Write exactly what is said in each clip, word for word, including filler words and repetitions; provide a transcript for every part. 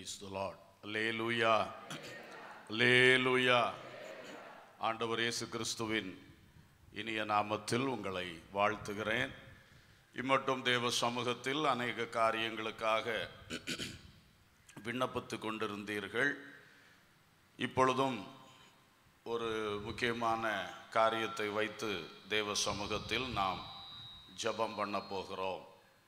Praise the Lord. Hallelujah. Hallelujah. ஆண்டவர் இயேசு கிறிஸ்துவின் இனிய நாமத்தில் உங்களை வாழ்த்துகிறேன். இம்மட்டும் தேவ சமூகத்தில் அநேக காரியங்களுக்காக விண்ணப்பித்து கொண்டிருந்தீர்கள். இப்பொழுதும் ஒரு முக்கியமான காரியத்தை வைத்து தேவ சமூகத்தில் நாம் ஜெபம் பண்ண போகிறோம்.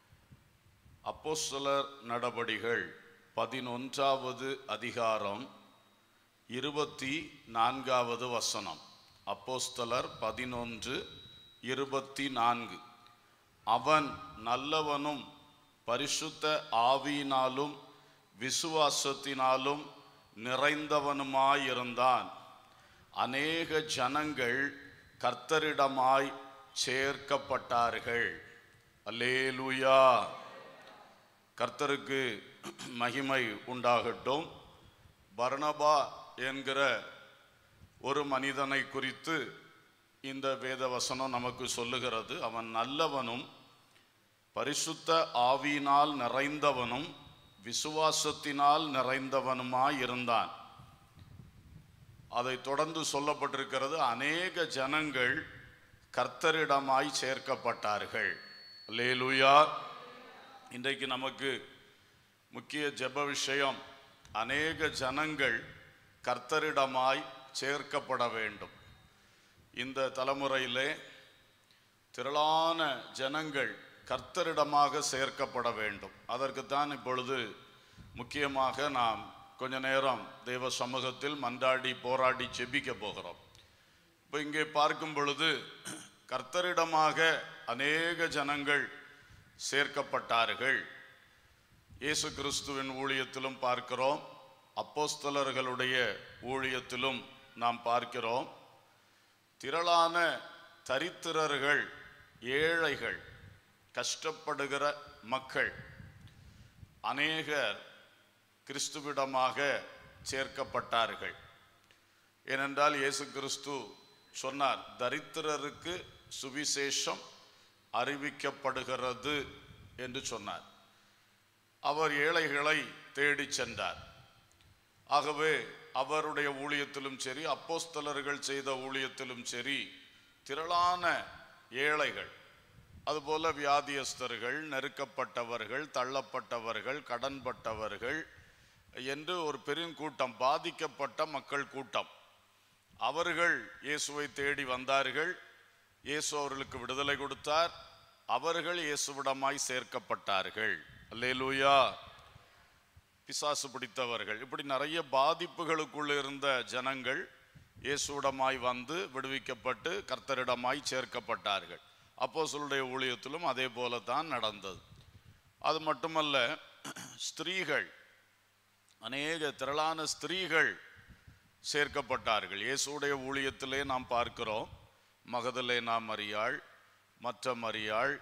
அப்போஸ்தலர் நடபடிகள் பதினொன்றாவது அதிகாரம் இருபத்தி நான்காவது வசனம். அப்போஸ்தலர் பதினொன்று இருபத்தி நான்கு. அவன் நல்லவனும் பரிசுத்த ஆவியினாலும் விசுவாசத்தினாலும் நிறைந்தவனுமாயிருந்தான். அநேக ஜனங்கள் கர்த்தரிடமாய் சேர்க்கப்பட்டார்கள். அல்லேலூயா. கர்த்தருக்கு மகிமை உண்டாகட்டும். பர்னபா என்கிற ஒரு மனிதனை குறித்து இந்த வேதவசனம் நமக்கு சொல்லுகிறது. அவன் நல்லவனும் பரிசுத்த ஆவியினால் நிறைந்தவனும் விசுவாசத்தினால் நிறைந்தவனுமாய் இருந்தான். அதை தொடர்ந்து சொல்லப்பட்டிருக்கிறது, அநேக ஜனங்கள் கர்த்தரிடமாய் சேர்க்கப்பட்டார்கள். அல்லேலூயா. இன்றைக்கு நமக்கு முக்கிய ஜெப விஷயம், அநேக ஜனங்கள் கர்த்தரிடமாய் சேர்க்கப்பட வேண்டும். இந்த தலைமுறையிலே திரளான ஜனங்கள் கர்த்தரிடமாக சேர்க்கப்பட வேண்டும். அதற்குத்தான் இப்பொழுது முக்கியமாக நாம் கொஞ்ச நேரம் தேவ சமூகத்தில் மன்றாடி போராடி ஜெபிக்க போகிறோம். இப்போ இங்கே பார்க்கும் பொழுது கர்த்தரிடமாக அநேக ஜனங்கள் சேர்க்கப்பட்டார்கள். இயேசு கிறிஸ்துவின் ஊழியத்திலும் பார்க்கிறோம், அப்போஸ்தலர்களுடைய ஊழியத்திலும் நாம் பார்க்கிறோம். திரளான தரித்திரர்கள், ஏழைகள், கஷ்டப்படுகிற மக்கள் அநேகர் கிறிஸ்துவிடமாக சேர்க்கப்பட்டார்கள். ஏனென்றால் இயேசு கிறிஸ்து சொன்னார், தரித்திரருக்கு சுவிசேஷம் அறிவிக்கப்படுகிறது என்று சொன்னார். அவர் ஏழைகளை தேடி சென்றார். ஆகவே அவருடைய ஊழியத்திலும் சரி, அப்போஸ்தலர்கள் செய்த ஊழியத்திலும் சரி, திரளான ஏழைகள், அதுபோல வியாதியஸ்தர்கள், நெருக்கப்பட்டவர்கள், தள்ளப்பட்டவர்கள், கடன்பட்டவர்கள் என்று ஒரு பெருங்கூட்டம், பாதிக்கப்பட்ட மக்கள் கூட்டம், அவர்கள் இயேசுவை தேடி வந்தார்கள். இயேசு அவர்களுக்கு விடுதலை கொடுத்தார். அவர்கள் இயேசுவிடமாய் சேர்க்கப்பட்டார்கள். அல்லேலூயா. பிசாசு பிடித்தவர்கள், இப்படி நிறைய பாதிப்புகளுக்குள்ள இருந்த ஜனங்கள் இயேசுவிடமாய் வந்து விடுவிக்கப்பட்டு கர்த்தரிடமாய் சேர்க்கப்பட்டார்கள். அப்போஸ்தலருடைய ஊழியத்திலும் அதே போல தான் நடந்தது. அது மட்டுமல்ல, ஸ்திரீகள், அநேக திரளான ஸ்திரீகள் சேர்க்கப்பட்டார்கள். இயேசுடைய ஊழியத்திலே நாம் பார்க்கிறோம், மகதலேனா மரியாள், மற்ற மரியாள்,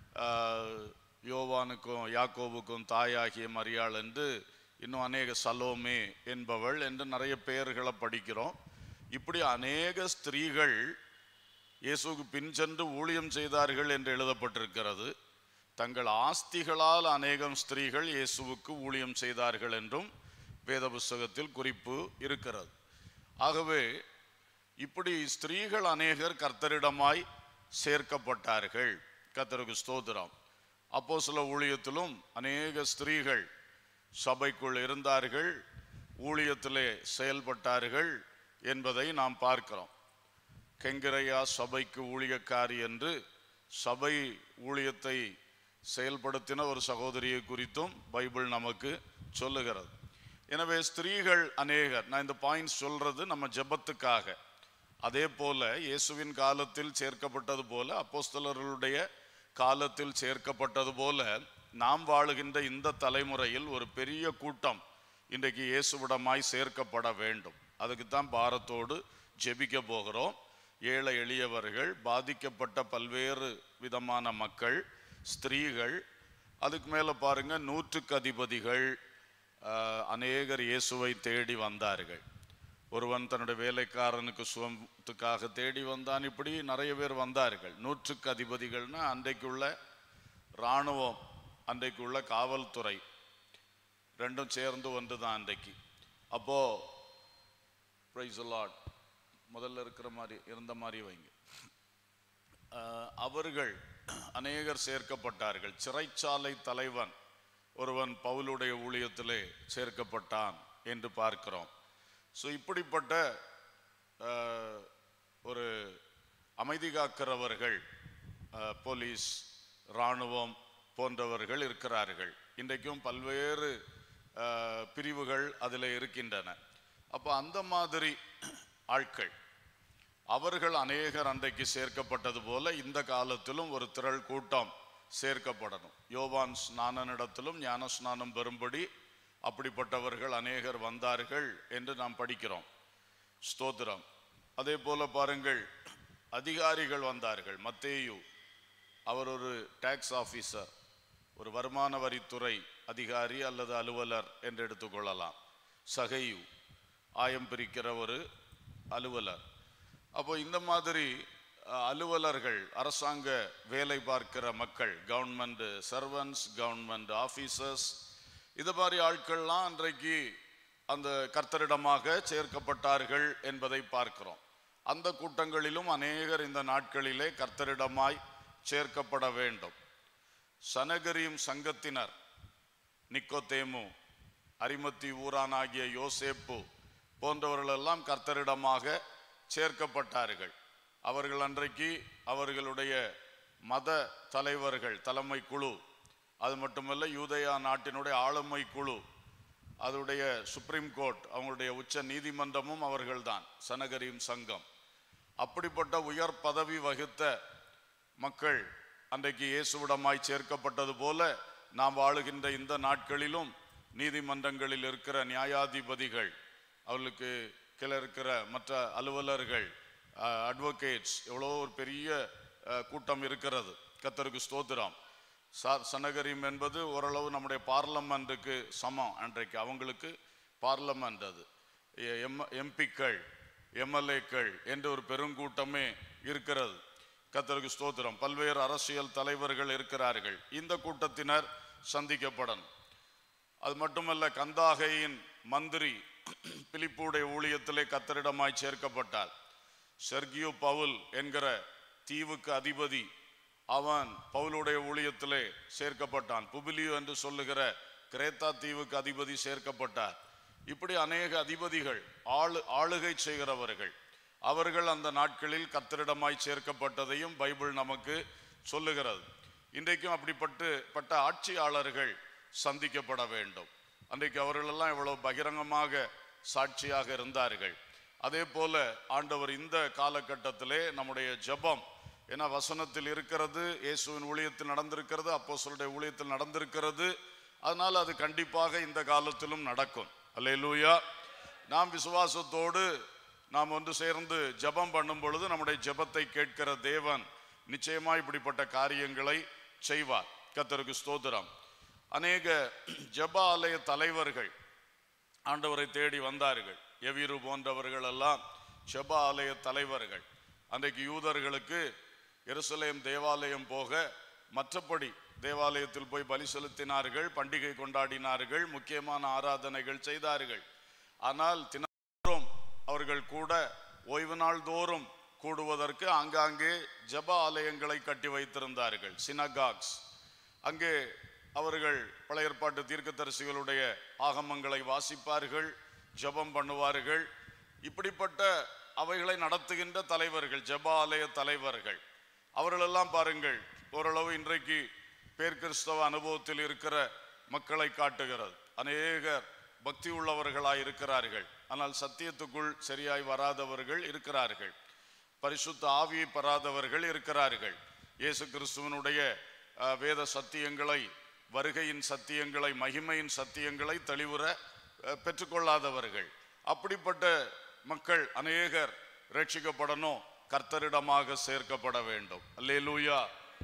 யோவானுக்கும் யாக்கோபுக்கும் தாயாகிய மரியாள் என்று இன்னும் அநேக, சலோமே என்பவள் என்று நிறைய பெயர்களை படிக்கிறோம். இப்படி அநேக ஸ்திரீகள் இயேசுக்கு பின் சென்று ஊழியம் செய்தார்கள் என்று எழுதப்பட்டிருக்கிறது. தங்கள் ஆஸ்திகளால் அநேகம் ஸ்திரீகள் இயேசுவுக்கு ஊழியம் செய்தார்கள் என்றும் வேத புஸ்தகத்தில் குறிப்பு இருக்கிறது. ஆகவே இப்படி ஸ்திரீகள் அநேகர் கர்த்தரிடமாய் சேர்க்கப்பட்டார்கள். கர்த்தருக்கு ஸ்தோத்திரம். அப்போஸ்தல ஊழியத்திலும் அநேக ஸ்திரீகள் சபைக்குள் இருந்தார்கள், ஊழியத்திலே செயல்பட்டார்கள் என்பதை நாம் பார்க்கிறோம். கெங்கிரையா சபைக்கு ஊழியக்காரி என்று சபை ஊழியத்தை செயல்படுத்தின ஒரு சகோதரியை குறித்தும் பைபிள் நமக்கு சொல்லுகிறது. எனவே ஸ்திரீகள் அநேகர். நான் இந்த பாயிண்ட்ஸ் சொல்றது நம்ம ஜெபத்துக்காக. அதே போல இயேசுவின் காலத்தில் சேர்க்கப்பட்டது போல, அப்போஸ்தலர்களுடைய காலத்தில் சேர்க்கப்பட்டது போல, நாம் வாழுகின்ற இந்த தலைமுறையில் ஒரு பெரிய கூட்டம் இன்றைக்கு இயேசுவிடமாய் சேர்க்கப்பட வேண்டும். அதுக்கு தான் பாரத்தோடு ஜெபிக்க போகிறோம். ஏழை எளியவர்கள், பாதிக்கப்பட்ட பல்வேறு விதமான மக்கள், ஸ்திரீகள், அதுக்கு மேலே பாருங்க, நூற்றுக்கு அதிபதிகள், அநேகர் இயேசுவை தேடி வந்தார்கள். ஒருவன் தன்னுடைய வேலைக்காரனுக்கு சுகத்துக்காக தேடி வந்தான். இப்படி நிறைய பேர் வந்தார்கள். நூற்றுக்கு அதிபதிகள்னா அன்றைக்குள்ள இராணுவம், அன்றைக்குள்ள காவல்துறை, ரெண்டும் சேர்ந்து ஒன்று தான் அன்றைக்கு. அப்போ பிரைஸ் தி லார்ட், முதல்ல இருக்கிற மாதிரி இருந்த மாதிரி வைங்க. அவர்கள் அநேகர் சேர்க்கப்பட்டார்கள். சிறைச்சாலை தலைவன் ஒருவன் பவுலுடைய ஊழியத்திலே சேர்க்கப்பட்டான் என்று பார்க்கிறோம். ஸோ இப்படிப்பட்ட ஒரு அமைதி காக்கிறவர்கள், போலீஸ், இராணுவம் போன்றவர்கள் இருக்கிறார்கள். இன்றைக்கும் பல்வேறு பிரிவுகள் அதில் இருக்கின்றன. அப்போ அந்த மாதிரி ஆட்கள், அவர்கள் அநேகர் அன்றைக்கு சேர்க்கப்பட்டது போல இந்த காலத்திலும் ஒரு திரள் கூட்டம் சேர்க்கப்படணும். யோவான் ஸ்நானனிடத்திலும் ஞான ஸ்நானம் பெறும்படி அப்படிப்பட்டவர்கள் அநேகர் வந்தார்கள் என்று நாம் படிக்கிறோம். ஸ்தோத்திரம். அதே போல பாருங்கள், அதிகாரிகள் வந்தார்கள். மத்தேயு, அவர் ஒரு டாக்ஸ் ஆபீசர், ஒரு வருமான வரித்துறை அதிகாரி அல்லது அலுவலர் என்று எடுத்துக்கொள்ளலாம். சகையு, ஆயம் பிரிக்கிற ஒரு அலுவலர். அப்போ இந்த மாதிரி அலுவலர்கள், அரசாங்க வேலை பார்க்கிற மக்கள், கவர்மெண்ட் சர்வன்ஸ், கவர்மெண்ட் ஆபீசர்ஸ், இது மாதிரி ஆட்கள்லாம் அன்றைக்கு அந்த கர்த்தரிடமாக சேர்க்கப்பட்டார்கள் என்பதை பார்க்கிறோம். அந்த கூட்டங்களிலும் அநேகர் இந்த நாட்களிலே கர்த்தரிடமாய் சேர்க்கப்பட வேண்டும். சனகரியும் சங்கத்தினர், நிக்கோதேமு, அரிமத்தி ஊரானாகிய யோசேப்பு போன்றவர்களெல்லாம் கர்த்தரிடமாக சேர்க்கப்பட்டார்கள். அவர்கள் அன்றைக்கு அவர்களுடைய மத தலைவர்கள், தலைமை குழு, அது மட்டுமல்ல யூதேயா நாட்டினுடைய ஆளுமை குழு, அதனுடைய சுப்ரீம் கோர்ட், அவங்களுடைய உச்ச நீதிமன்றமும் அவர்கள்தான், சனகரியும் சங்கம். அப்படிப்பட்ட உயர் பதவி வகித்த மக்கள் அன்றைக்கு இயேசுவிடமாய் சேர்க்கப்பட்டது போல நாம் வாழுகின்ற இந்த நாட்களிலும் நீதிமன்றங்களில் இருக்கிற நியாயாதிபதிகள், அவர்களுக்கு கீழே இருக்கிற மற்ற அலுவலர்கள், அட்வொகேட்ஸ், எவ்வளோ ஒரு பெரிய கூட்டம் இருக்கிறது. கர்த்தருக்கு ஸ்தோத்திரம். சனகரியம் என்பது ஓரளவு நம்முடைய பார்லமெண்ட்டுக்கு சமம். அன்றைக்கு அவங்களுக்கு பார்லமெண்ட், அது எம் எம்பிக்கள் எம்எல்ஏக்கள் என்று ஒரு பெருங்கூட்டமே இருக்கிறது. கர்த்தருக்கு ஸ்தோத்திரம். பல்வேறு அரசியல் தலைவர்கள் இருக்கிறார்கள். இந்த கூட்டத்தினர் சந்திக்கப்படணும். அது மட்டுமல்ல, கந்தாகையின் மந்திரி பிலிப்புடைய ஊழியத்திலே கர்த்தரிடமாய் சேர்க்கப்பட்டார். செர்கியோ பவுல் என்கிற தீவுக்கு அதிபதி, அவன் பவுலுடைய ஊழியத்திலே சேர்க்கப்பட்டான். புபிலியோ என்று சொல்லுகிற கிரேத்தா தீவுக்கு அதிபதி சேர்க்கப்பட்டார். இப்படி அநேக அதிபதிகள், ஆளு ஆளுகை செய்கிறவர்கள், அவர்கள் அந்த நாட்களில் கர்த்தரிடமாய் சேர்க்கப்பட்டதையும் பைபிள் நமக்கு சொல்லுகிறது. இன்றைக்கும் அப்படிப்பட்டு பட்ட ஆட்சியாளர்கள் சந்திக்கப்பட வேண்டும். அன்றைக்கு அவர்களெல்லாம் எவ்வளவு பகிரங்கமாக சாட்சியாக இருந்தார்கள். அதே போல ஆண்டவர் இந்த காலகட்டத்திலே நம்முடைய ஜெபம், ஏன்னா வசனத்தில் இருக்கிறது, இயேசுவின் ஊழியத்தில் நடந்திருக்கிறது, அப்போஸ்தலருடைய ஊழியத்தில் நடந்திருக்கிறது, அதனால் அது கண்டிப்பாக இந்த காலத்திலும் நடக்கும். அல்லேலூயா. நாம் விசுவாசத்தோடு நாம் ஒன்று சேர்ந்து ஜெபம் பண்ணும் பொழுது நம்முடைய ஜெபத்தை கேட்கிற தேவன் நிச்சயமாய் இப்படிப்பட்ட காரியங்களை செய்வார். கர்த்தருக்கு ஸ்தோத்திரம். அநேக ஜெப ஆலய தலைவர்கள் ஆண்டவரை தேடி வந்தார்கள். எவிரு போன்றவர்கள் எல்லாம் ஜெப ஆலய தலைவர்கள். அன்றைக்கு யூதர்களுக்கு எருசலேம் தேவாலயம் போக, மற்றபடி தேவாலயத்தில் போய் பலி செலுத்தினார்கள், பண்டிகை கொண்டாடினார்கள், முக்கியமான ஆராதனைகள் செய்தார்கள். ஆனால் தினந்தோறும் அவர்கள் கூட ஓய்வு நாள் தோறும் கூடுவதற்கு ஆங்காங்கே ஜெப ஆலயங்களை கட்டி வைத்திருந்தார்கள், சினகாக்ஸ். அங்கே அவர்கள் பழைய ஏற்பாட்டு தீர்க்கதரிசிகளுடைய ஆகமங்களை வாசிப்பார்கள், ஜெபம் பண்ணுவார்கள். இப்படிப்பட்ட அவைகளை நடத்துகின்ற தலைவர்கள், ஜெப ஆலய தலைவர்கள், அவர்களெல்லாம் பாருங்கள் ஓரளவு இன்றைக்கு பேர் கிறிஸ்தவ அனுபவத்தில் இருக்கிற மக்களை காட்டுகிறது. அநேகர் பக்தி உள்ளவர்களாய் இருக்கிறார்கள், ஆனால் சத்தியத்துக்குள் சரியாய் வராதவர்கள் இருக்கிறார்கள், பரிசுத்த ஆவியை பெறாதவர்கள் இருக்கிறார்கள், இயேசு கிறிஸ்துவனுடைய வேத சத்தியங்களை, வருகையின் சத்தியங்களை, மகிமையின் சத்தியங்களை தெளிவுற பெற்றுக்கொள்ளாதவர்கள். அப்படிப்பட்ட மக்கள் அநேகர் ரட்சிக்கப்படணும், கர்த்தரிடமாக சேர்க்கப்பட வேண்டும். அல்லேலூயா.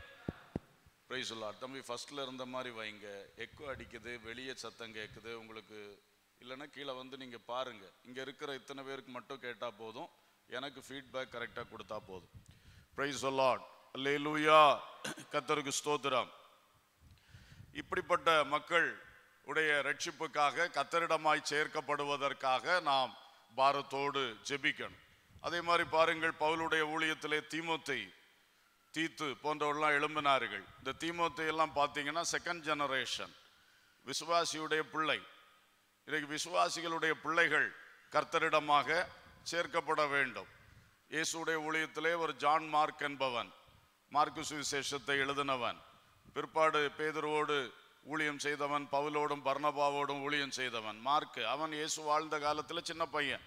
Praise the lord. தம்பி ஃபர்ஸ்ட்ல இருந்த மாதிரி வைங்க. எக்கோ அடிக்குது, வெளியே சத்தம் கேட்குது உங்களுக்கு. இல்லைன்னா கீழே வந்து நீங்கள் பாருங்க. இங்கே இருக்கிற இத்தனை பேருக்கு மட்டும் கேட்டால் போதும், எனக்கு ஃபீட்பேக் கரெக்டாக கொடுத்தா போதும். Praise the lord. அல்லேலூயா. கர்த்தருக்கு ஸ்தோத்திரம். இப்படிப்பட்ட மக்கள் உடைய ரட்சிப்புக்காக கர்த்தரிடமாய் சேர்க்கப்படுவதற்காக நாம் பாரத்தோடு ஜெபிக்கணும். அதே மாதிரி பாருங்கள், பவுலுடைய ஊழியத்திலே தீமோத்தேயு, தீத்து போன்றவர்கள்லாம் எழும்பினார்கள். இந்த தீமோத்தேயு எல்லாம் பார்த்தீங்கன்னா செகண்ட் ஜெனரேஷன் விசுவாசியுடைய பிள்ளை. இன்றைக்கு விசுவாசிகளுடைய பிள்ளைகள் கர்த்தரிடமாக சேர்க்கப்பட வேண்டும். இயேசுடைய ஊழியத்திலே ஒரு ஜான் மார்க் என்பவன், மார்க்கு சுவிசேஷத்தை எழுதினவன், பிற்பாடு பேதுருவோடு ஊழியம் செய்தவன், பவுலோடும் பர்னபாவோடும் ஊழியம் செய்தவன் மார்க்கு. அவன் இயேசு வாழ்ந்த காலத்தில் சின்ன பையன்.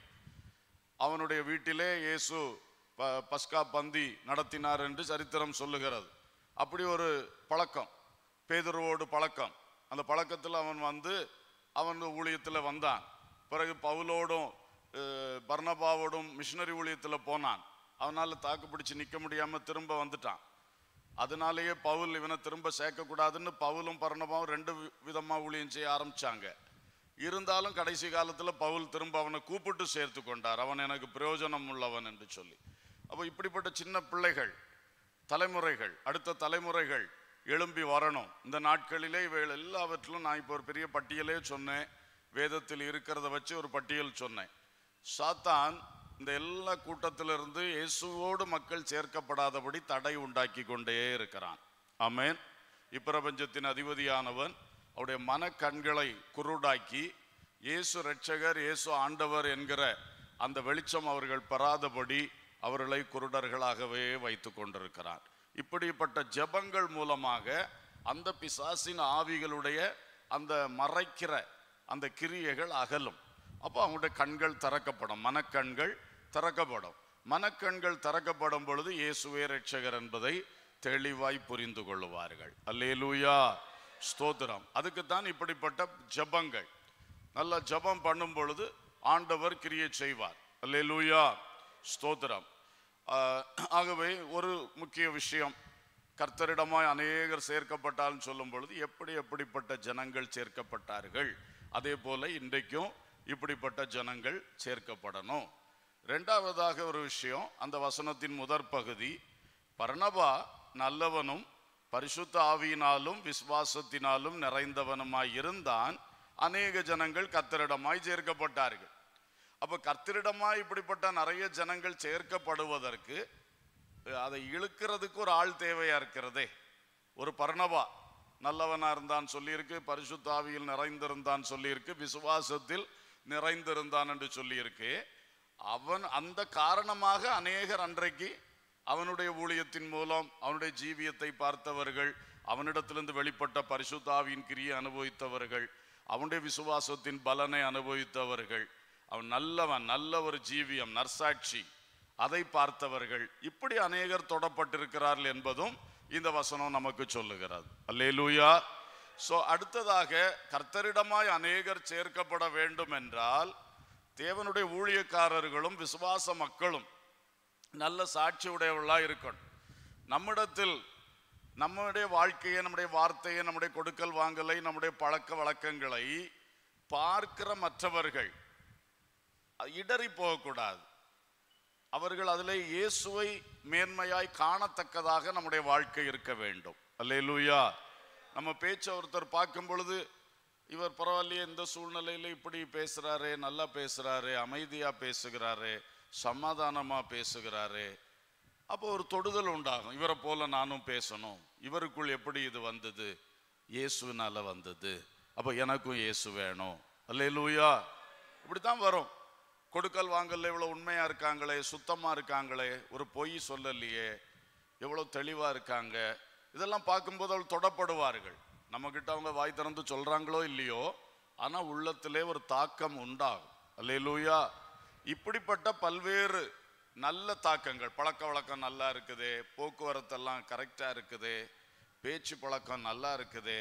அவனுடைய வீட்டிலே இயேசு ப பஸ்கா பந்தி நடத்தினார் என்று சரித்திரம் சொல்லுகிறது. அப்படி ஒரு பழக்கம், பேதுருவோடு பழக்கம். அந்த பழக்கத்தில் அவன் வந்து அவன் ஊழியத்தில் வந்தான். பிறகு பவுலோடும் பர்னபாவோடும் மிஷினரி ஊழியத்தில் போனான். அவனால் தாக்கு பிடிச்சி நிற்க முடியாமல் திரும்ப வந்துட்டான். அதனாலேயே பவுல் இவனை திரும்ப சேர்க்கக்கூடாதுன்னு பவுலும் பர்னபாவும் ரெண்டு விதமாக ஊழியம் செய்ய ஆரம்பித்தாங்க. இருந்தாலும் கடைசி காலத்தில் பவுல் திரும்ப அவனை கூப்பிட்டு சேர்த்து கொண்டார், அவன் எனக்கு பிரயோஜனம் உள்ளவன் என்று சொல்லி. அப்போ இப்படிப்பட்ட சின்ன பிள்ளைகள், தலைமுறைகள், அடுத்த தலைமுறைகள் எழும்பி வரணும். இந்த நாட்களிலே இவைகள் எல்லாவற்றிலும் நான் இப்போ ஒரு பெரிய பட்டியலே சொன்னேன், வேதத்தில் இருக்கிறத வச்சு ஒரு பட்டியல் சொன்னேன். சாத்தான் இந்த எல்லா கூட்டத்திலிருந்து இயேசுவோடு மக்கள் சேர்க்கப்படாதபடி தடை உண்டாக்கி கொண்டே இருக்கிறான். ஆமென். இப்பிரபஞ்சத்தின் அதிபதியானவன் அவருடைய மன கண்களை குருடாக்கி இயேசு இரட்சகர், இயேசு ஆண்டவர் என்கிற அந்த வெளிச்சம் அவர்கள் பெறாதபடி அவர்களை குருடர்களாகவே வைத்து கொண்டிருக்கிறார். இப்படிப்பட்ட ஜெபங்கள் மூலமாக அந்த பிசாசின் ஆவிகளுடைய அந்த மறைக்கிற அந்த கிரியைகள் அகலும். அப்போ அவங்களுடைய கண்கள் திறக்கப்படும், மனக்கண்கள் திறக்கப்படும். மனக்கண்கள் திறக்கப்படும் பொழுது இயேசுவே இரட்சகர் என்பதை தெளிவாய் புரிந்து கொள்ளுவார்கள். அல்லேலூயா, ஸ்தோத்திரம். அதுக்குத்தான் இப்படிப்பட்ட ஜெபங்கள். நல்ல ஜெபம் பண்ணும் பொழுது ஆண்டவர் கிரியை செய்வார். அல்லேலூயா, ஸ்தோத்திரம். ஆகவே ஒரு முக்கிய விஷயம், கர்த்தரிடமாய் அநேகர் சேர்க்கப்பட்டாலும் சொல்லும் பொழுது எப்படி எப்படிப்பட்ட ஜனங்கள் சேர்க்கப்பட்டார்கள், அதே போல இன்றைக்கும் இப்படிப்பட்ட ஜனங்கள் சேர்க்கப்படணும். ரெண்டாவதாக ஒரு விஷயம், அந்த வசனத்தின் முதற் பகுதி, பர்னபா நல்லவனும் பரிசுத்த ஆவியினாலும் விசுவாசத்தினாலும் நிறைந்தவனுமாய் இருந்தான், அநேக ஜனங்கள் கர்த்தரிடமாய் சேர்க்கப்பட்டார்கள். அப்ப கர்த்தரிடமாய் இப்படிப்பட்ட நிறைய ஜனங்கள் சேர்க்கப்படுவதற்கு அதை இழுக்கிறதுக்கு ஒரு ஆள் தேவையா இருக்கிறதே. ஒரு பர்னபா நல்லவனா இருந்தான் சொல்லியிருக்கு, பரிசுத்த ஆவியில் நிறைந்திருந்தான் சொல்லியிருக்கு, விசுவாசத்தில் நிறைந்திருந்தான் என்று சொல்லியிருக்கு. அவன் அந்த காரணமாக அநேகர் அன்றைக்கு அவனுடைய ஊழியத்தின் மூலம் அவனுடைய ஜீவியத்தை பார்த்தவர்கள், அவனிடத்திலிருந்து வெளிப்பட்ட பரிசுத்த ஆவியின் கிரியை அனுபவித்தவர்கள், அவனுடைய விசுவாசத்தின் பலனை அனுபவித்தவர்கள், அவன் நல்லவன், நல்ல ஒரு ஜீவியம், நற்சாட்சி, அதை பார்த்தவர்கள், இப்படி அநேகர் தொடப்பட்டிருக்கிறார்கள் என்பதும் இந்த வசனம் நமக்கு சொல்லுகிறது. அல்லேலூயா. சோ அடுத்ததாக கர்த்தரிடமாய் அநேகர் சேர்க்கப்பட வேண்டும் என்றால் தேவனுடைய ஊழியக்காரர்களும் விசுவாச மக்களும் நல்ல சாட்சி உடையவர்களா இருக்கணும். நம்மிடத்தில் நம்முடைய வாழ்க்கையை, நம்முடைய வார்த்தையை, நம்முடைய கொடுக்கல் வாங்கலை, நம்முடைய பழக்க வழக்கங்களை பார்க்கிற மற்றவர்கள் இடறி போகக்கூடாது. அவர்கள் அதிலே இயேசுவை மேன்மையாய் காணத்தக்கதாக நம்முடைய வாழ்க்கை இருக்க வேண்டும். அல்லேலூயா. நம்ம பேச்ச ஒருத்தர் பார்க்கும் பொழுது இவர் பரவாயில்லையே, இந்த சூழ்நிலையில இப்படி பேசுறாரு, நல்லா பேசுறாரு, அமைதியா பேசுகிறாரு, சமாதானமா பேசுகிறாரு, அப்போ ஒரு தொடுதல் உண்டாகும். இவரை போல நானும் பேசணும், இவருக்குள் எப்படி இது வந்தது, இயேசுனால வந்தது, அப்போ எனக்கும் இயேசு வேணும். அல்லேலூயா. இப்படித்தான் வரும். கொடுக்கல் வாங்கல இவ்வளவு உண்மையா இருக்காங்களே, சுத்தமா இருக்காங்களே, ஒரு பொய் சொல்லலையே, எவ்வளவு தெளிவா இருக்காங்க, இதெல்லாம் பார்க்கும்போது அவள் தொடப்படுவார்கள். நம்ம கிட்ட அவங்க வாய் திறந்து சொல்றாங்களோ இல்லையோ, ஆனா உள்ளத்திலே ஒரு தாக்கம் உண்டாகும். அல்லேலூயா. இப்படிப்பட்ட பல்வேறு நல்ல தாக்கங்கள், பழக்க வழக்கம் நல்லா இருக்குது, போக்குவரத்தெல்லாம் கரெக்டா இருக்குது, பேச்சு பழக்கம் நல்லா இருக்குது,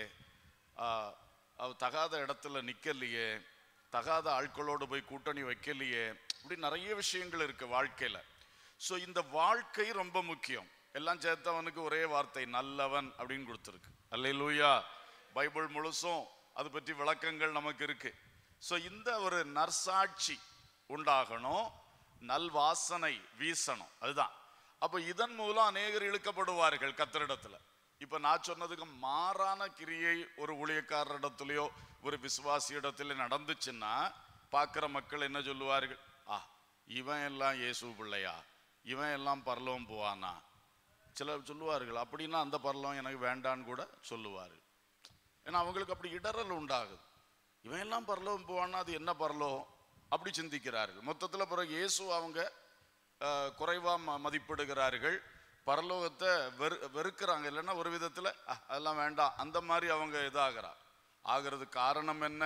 அவ தகாத இடத்துல நிக்கலையே, தகாத ஆட்களோடு போய் கூட்டணி வைக்கலையே, இப்படி நிறைய விஷயங்கள் இருக்கு வாழ்க்கையில. ஸோ இந்த வாழ்க்கை ரொம்ப முக்கியம். எல்லாம் சேர்த்தவனுக்கு ஒரே வார்த்தை நல்லவன் அப்படின்னு கொடுத்துருக்கு. அல்லேலூயா. பைபிள் முழுசும் அது பற்றி விளக்கங்கள் நமக்கு இருக்கு. ஸோ இந்த ஒரு நற்சாட்சி உண்டாகணும், நல்வாசனை வீசணும், அதுதான். அப்போ இதன் மூலம் அநேகர் இழுக்கப்படுவார்கள் கர்த்தரிடத்துல. இப்ப நான் சொன்னதுக்கு மாறான கிரியை ஒரு ஊழியக்காரரிடத்திலேயோ ஒரு விசுவாசி இடத்துல நடந்துச்சுன்னா பார்க்கிற மக்கள் என்ன சொல்லுவார்கள்? ஆ, இவன் எல்லாம் இயேசு பிள்ளையா, இவன் எல்லாம் பரலோகம் போவானா? சிலர் சொல்லுவார்கள். அப்படின்னா அந்த பரலோகம் எனக்கு வேண்டான்னு கூட சொல்லுவார்கள். ஏன்னா அவங்களுக்கு அப்படி இடரல் உண்டாகுது. இவன் எல்லாம் பரலோகம் போவான்னா அது என்ன பரலோகம் அப்படி சிந்திக்கிறார்கள். மொத்தத்தில் பிறகு இயேசு அவங்க குறைவா மதிப்பிடுகிறார்கள். பரலோகத்தை வெறு வெறுக்கிறாங்க. இல்லைன்னா ஒரு விதத்தில் அதெல்லாம் வேண்டாம் அந்த மாதிரி அவங்க இதாகிறா ஆகிறது. காரணம் என்ன?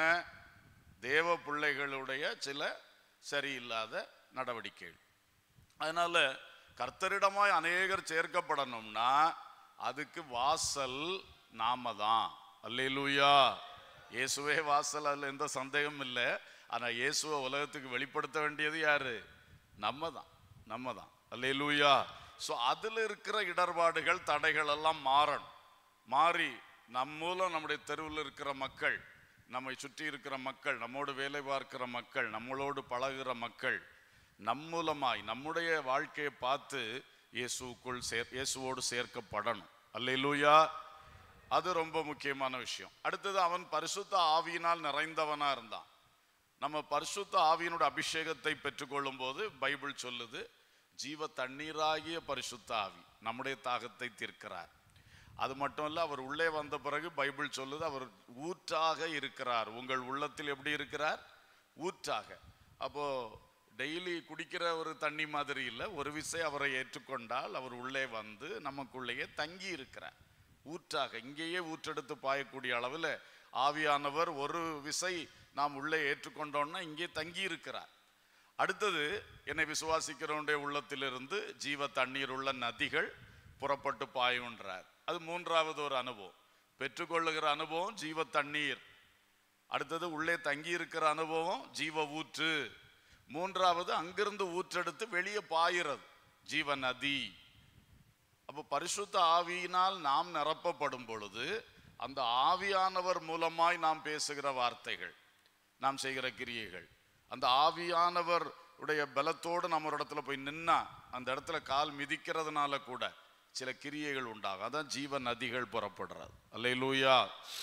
தேவ பிள்ளைகளுடைய சில சரியில்லாத நடவடிக்கைகள். அதனால கர்த்தரிடமாய் அநேகர் சேர்க்கப்படணும்னா அதுக்கு வாசல் நாம தான். அல்லேலூயா. இயேசுவே வாசல், அதில் எந்த சந்தேகமும் இல்லை. ஆனா இயேசுவை உலகத்துக்கு வெளிப்படுத்த வேண்டியது யாரு? நம்ம தான், நம்ம தான். அல்லேலூயா. ஸோ அதில் இருக்கிற இடர்பாடுகள் தடைகள் எல்லாம் மாறணும். மாறி நம் மூலம் நம்முடைய தெருவில் இருக்கிற மக்கள், நம்மை சுற்றி இருக்கிற மக்கள், நம்மோடு வேலை பார்க்கிற மக்கள், நம்மளோடு பழகுற மக்கள் நம் மூலமாய் நம்முடைய வாழ்க்கையை பார்த்து இயேசுக்குள் சேர் இயேசுவோடு சேர்க்கப்படணும். அல்லேலூயா. அது ரொம்ப முக்கியமான விஷயம். அடுத்தது, அவன் பரிசுத்த ஆவியினால் நிறைந்தவனா இருந்தான். நம்ம பரிசுத்த ஆவியினுடைய அபிஷேகத்தை பெற்றுக்கொள்ளும் போது பைபிள் சொல்லுது, ஜீவ தண்ணீராகிய பரிசுத்த ஆவி நம்முடைய தாகத்தை தீர்க்கிறார். அது மட்டும் இல்ல, அவர் உள்ளே வந்த பிறகு பைபிள் சொல்லுது அவர் ஊற்றாக இருக்கிறார். உங்கள் உள்ளத்தில் எப்படி இருக்கிறார்? ஊற்றாக. அப்போ டெய்லி குடிக்கிற ஒரு தண்ணி மாதிரி இல்லை. ஒரு விசை அவரை ஏற்றுக்கொண்டால் அவர் உள்ளே வந்து நமக்குள்ளேயே தங்கி இருக்கிறார். ஊற்றாக இங்கேயே ஊற்றெடுத்து பாயக்கூடிய அளவில் ஆவியானவர் ஒரு விசை நாம் உள்ளே ஏற்றுக்கொண்டோம்னா இங்கே தங்கி இருக்கிறார். அடுத்தது, என்னை விசுவாசிக்கிறவனுடைய உள்ளத்திலிருந்து ஜீவ தண்ணீர் உள்ள நதிகள் புறப்பட்டு பாயுன்றார். அது மூன்றாவது ஒரு அனுபவம். பெற்றுக்கொள்ளுகிற அனுபவம் ஜீவ தண்ணீர். அடுத்தது, உள்ளே தங்கி இருக்கிற அனுபவம் ஜீவ ஊற்று. மூன்றாவது, அங்கிருந்து ஊற்றெடுத்து வெளியே பாயிறது ஜீவ நதி. அப்போ பரிசுத்த ஆவியினால் நாம் நிரப்பப்படும் பொழுது அந்த ஆவியானவர் மூலமாய் நாம் பேசுகிற வார்த்தைகள், நாம் செய்கிற கிரியைகள், அந்த ஆவியானவர் உடைய பலத்தோடு நம்ம ஒரு இடத்துல போய் நின்னா அந்த இடத்துல கால் மிதிக்கிறதுனால கூட சில கிரியைகள் உண்டாகும். அதான் ஜீவ நதிகள் புறப்படுறது. அல்லேலூயா.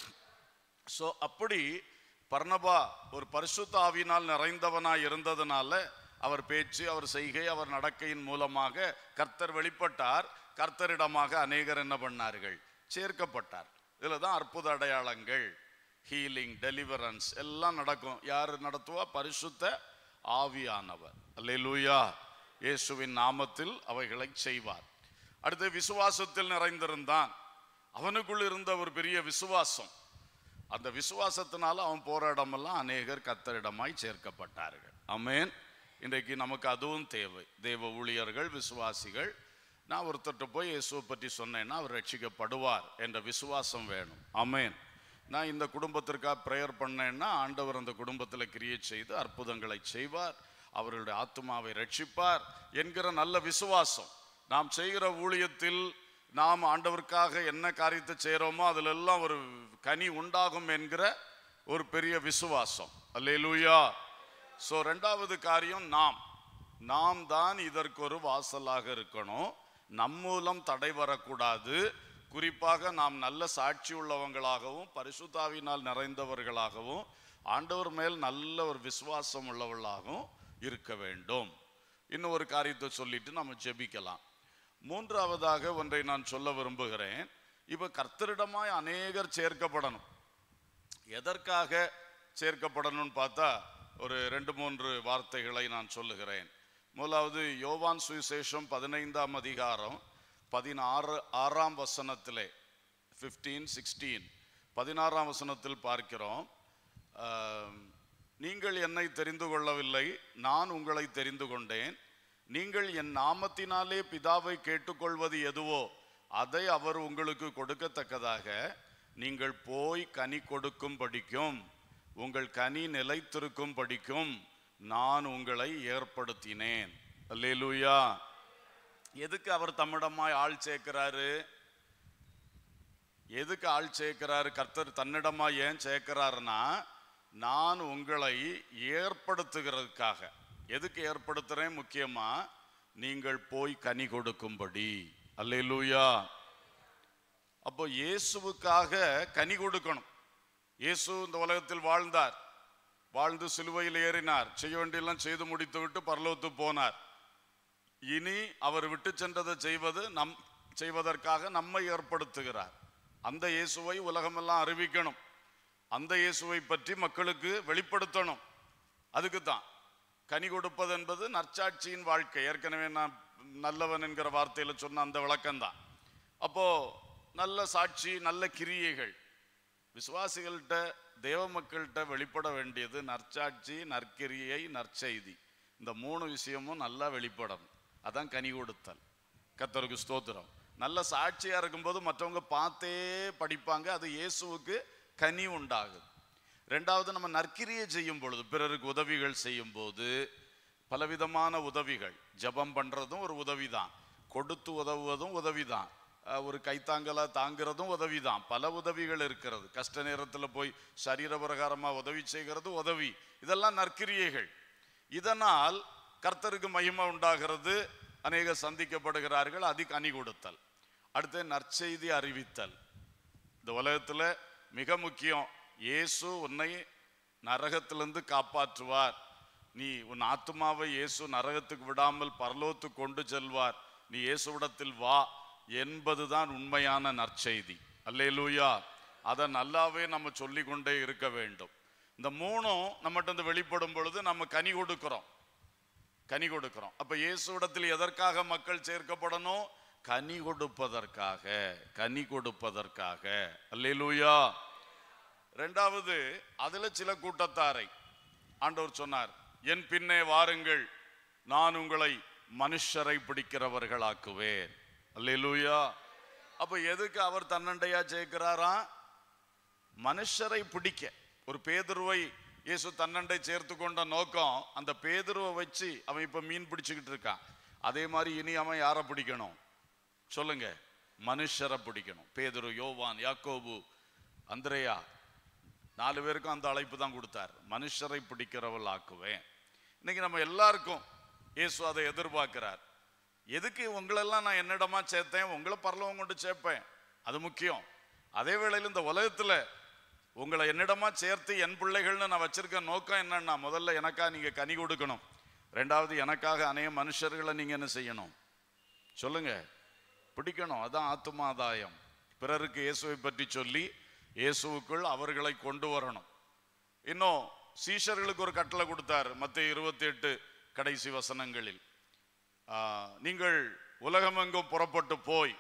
ஸோ அப்படி பர்னபா ஒரு பரிசுத்த ஆவியினால் நிறைந்தவனாய் இருந்ததுனால அவர் பேச்சு, அவர் செய்கை, அவர் நடக்கையின் மூலமாக கர்த்தர் வெளிப்பட்டார். கர்த்தரிடமாக அநேகர் என்ன பண்ணார்கள்? சேர்க்கப்பட்டார். இதுல தான் அற்புத அடையாளங்கள், ஹீலிங், டெலிவரன்ஸ் எல்லாம் நடக்கும். யார் நடத்துவா? பரிசுத்த ஆவியானவர். அல்லேலூயா. இயேசுவின் நாமத்தில் அவைகளை செய்வார். அடுத்து, விசுவாசத்தில் நிறைந்திருந்தான். அவனுக்குள் இருந்த ஒரு பெரிய விசுவாசம். அந்த விசுவாசத்தினால அவன் போற இடமெல்லாம் அநேகர் கர்த்தரிடமாய் சேர்க்கப்பட்டார்கள். ஆமென். இன்றைக்கு நமக்கு அதுவும் தேவை. தேவ ஊழியர்கள், விசுவாசிகள், நான் ஒருத்தர்கிட்ட போய் இயேசுவை பற்றி சொன்னேன்னா அவர் ரட்சிக்கப்படுவார் என்ற விசுவாசம் வேணும். ஆமென். நான் இந்த குடும்பத்திற்காக ப்ரேயர் பண்ணேன்னா ஆண்டவர் அந்த குடும்பத்தில் கிரியேட் செய்து அற்புதங்களை செய்வார், அவர்களுடைய ஆத்மாவை ரட்சிப்பார் என்கிற நல்ல விசுவாசம். நாம் செய்கிற ஊழியத்தில் நாம் ஆண்டவருக்காக என்ன காரியத்தை செய்கிறோமோ அதிலெல்லாம் ஒரு கனி உண்டாகும் என்கிற ஒரு பெரிய விசுவாசம். அல்லேலூயா. ஸோ ரெண்டாவது காரியம், நாம் நாம் தான் இதற்கு ஒரு வாசலாக இருக்கணும். நம் மூலம் தடை வரக்கூடாது. குறிப்பாக நாம் நல்ல சாட்சி உள்ளவங்களாகவும் பரிசுத்தாவினால் நிறைந்தவர்களாகவும் ஆண்டவர் மேல் நல்ல ஒரு விசுவாசம் உள்ளவர்களாகவும் இருக்க வேண்டும். இன்னும் ஒரு காரியத்தை சொல்லிட்டு நம்ம ஜெபிக்கலாம். மூன்றாவதாக ஒன்றை நான் சொல்ல விரும்புகிறேன். இப்ப கர்த்தரிடமாய் அநேகர் சேர்க்கப்படணும். எதற்காக சேர்க்கப்படணும்னு பார்த்தா ஒரு ரெண்டு மூன்று வார்த்தைகளை நான் சொல்லுகிறேன். முதலாவது, யோவான் சுவிசேஷம் பதினைந்தாம் அதிகாரம் பதினாறு ஆறாம் வசனத்திலே பிப்டீன் சிக்ஸ்டீன் பதினாறாம் வசனத்தில் பார்க்கிறோம், நீங்கள் என்னை தெரிந்து கொள்ளவில்லை, நான் உங்களை தெரிந்து கொண்டேன். நீங்கள் என் நாமத்தினாலே பிதாவை கேட்டுக்கொள்வது எதுவோ அதை அவர் உங்களுக்கு கொடுக்கத்தக்கதாக நீங்கள் போய் கனி கொடுக்கும் படிக்கும், உங்கள் கனி நிலைத்திருக்கும் படிக்கும் நான் உங்களை ஏற்படுத்தினேன். அல்லேலூயா. எதுக்கு அவர் தம்மிடமாய் ஆள் சேர்க்கிறாரு? எதுக்கு ஆள் சேர்க்கிறாரு? கர்த்தர் தன்னிடமாய் ஏன் சேர்க்கிறாருன்னா, நான் உங்களை ஏற்படுத்துகிறதுக்காக. எதுக்கு ஏற்படுத்துறேன்? முக்கியமா நீங்கள் போய் கனி கொடுக்கும்படி. அல்லேலூயா. அப்போ இயேசுவுக்காக கனி கொடுக்கணும். இயேசு இந்த உலகத்தில் வாழ்ந்தார், வாழ்ந்து சிலுவையில் ஏறினார், செய்ய வேண்டியெல்லாம் செய்து முடித்து விட்டு பரலோகத்துக்கு போனார். இனி அவர் விட்டு சென்றதை செய்வது நம் செய்வதற்காக நம்மை ஏற்படுத்துகிறார். அந்த இயேசுவை உலகமெல்லாம் அறிவிக்கணும், அந்த இயேசுவை பற்றி மக்களுக்கு வெளிப்படுத்தணும். அதுக்கு தான் கனி கொடுப்பது என்பது நற்சாட்சியின் வாழ்க்கை. ஏற்கனவே நான் நல்லவன் என்கிற வார்த்தையில சொன்ன அந்த விளக்கம்தான். அப்போ நல்ல சாட்சி, நல்ல கிரியைகள் விசுவாசிகள்கிட்ட, தேவ மக்கள்கிட்ட வெளிப்பட வேண்டியது நற்சாட்சி, நற்கிரியை, நற்செய்தி. இந்த மூணு விஷயமும் நல்லா வெளிப்படணும். அதான் கனி கொடுத்தல். கர்த்தருக்கு ஸ்தோத்திரம். நல்ல சாட்சியா இருக்கும்போது மற்றவங்க பார்த்தே படிப்பாங்க, அது இயேசுவுக்கு கனி உண்டாகுது. ரெண்டாவது, நம்ம நற்கிரியை செய்யும் பொழுது, பிறருக்கு உதவிகள் செய்யும் போது, பலவிதமான உதவிகள், ஜெபம் பண்றதும் ஒரு உதவிதான், கொடுத்து உதவுவதும் உதவிதான், ஒரு கைத்தாங்கலா தாங்கிறதும் உதவிதான். பல உதவிகள் இருக்கிறது. கஷ்ட நேரத்தில் போய் சரீர பிரகாரமா உதவி செய்கிறது உதவி. இதெல்லாம் நற்கிரியைகள். இதனால் கர்த்தருக்கு மகிமை உண்டாகிறது, அநேக சந்திக்கப்படுகிறார்கள். அது கனி கொடுத்தல். அடுத்து நற்செய்தி அறிவித்தல். இந்த உலகத்துல மிக முக்கியம். இயேசு உன்னை நரகத்திலிருந்து காப்பாற்றுவார், நீ உன் ஆத்துமாவை இயேசு நரகத்துக்கு விடாமல் பரலோகத்துக்கு கொண்டு செல்வார், நீ இயேசுவிடத்தில் வா என்பதுதான் உண்மையான நற்செய்தி. அல்லேலூயா. அதை நல்லாவே நம்ம சொல்லி கொண்டே இருக்க வேண்டும். இந்த மூணும் நம்மகிட்ட வெளிப்படும் பொழுது நம்ம கனி கொடுக்கிறோம், கனி கொடுக்கிறோம். அப்ப இயேசுவிடத்தில் எதற்காக மக்கள் சேர்க்கப்படணும்? கனி கொடுப்பதற்காக, கனி கொடுப்பதற்காக. அல்லேலூயா. ரெண்டாவது, அதுல சில கூட்டத்தாரை ஆண்டவர் சொன்னார், என் பின்னே வாருங்கள், நான் உங்களை மனுஷரை பிடிக்கிறவர்களாக்குவேன். அல்லேலூயா. அப்ப எதுக்கு அவர் தன்னண்டையா சேர்க்கிறாரா? மனுஷரை பிடிக்க. ஒரு பேதுருவை இயேசு தன்னண்டை சேர்த்து கொண்ட நோக்கம், அந்த பேதுருவை வச்சு அவன் இப்ப மீன் பிடிச்சுக்கிட்டு இருக்கான். அதே மாதிரி இனி அவன் யாரை பிடிக்கணும் சொல்லுங்க? மனுஷரை பிடிக்கணும். பேதுரு, யோவான், யாக்கோபு, அந்திரேயா, நாலு பேருக்கும் அந்த அழைப்பு தான் கொடுத்தார், மனுஷரை பிடிக்கிறவள் ஆக்குவேன். இன்னைக்கு நம்ம எல்லாருக்கும் இயேசு அதை எதிர்பார்க்கிறார். எதுக்கு உங்களெல்லாம் நான் என்னிடமா சேர்த்தேன், உங்களை பரலோகம் கொண்டு சேர்ப்பேன், அது முக்கியம். அதே வேளையில் இந்த உலகத்துல உங்களை என்னிடமா சேர்த்து என் பிள்ளைகள்னு நான் வச்சிருக்க நோக்கம் என்னன்னா, முதல்ல எனக்கா நீங்க கனி கொடுக்கணும். ரெண்டாவது, எனக்காக அநேக மனுஷர்களை நீங்க என்ன செய்யணும் சொல்லுங்க? பிடிக்கணும். அதான் ஆத்துமாதாயம். பிறருக்கு இயேசுவை பற்றி சொல்லி இயேசுவுக்குள் அவர்களை கொண்டு வரணும். இன்னும் சீஷர்களுக்கு ஒரு கட்டளை கொடுத்தார் மத்தேயு இருபத்தி எட்டு கடைசி வசனங்களில். நீங்கள் உலகமெங்கும் புறப்பட்டு போய்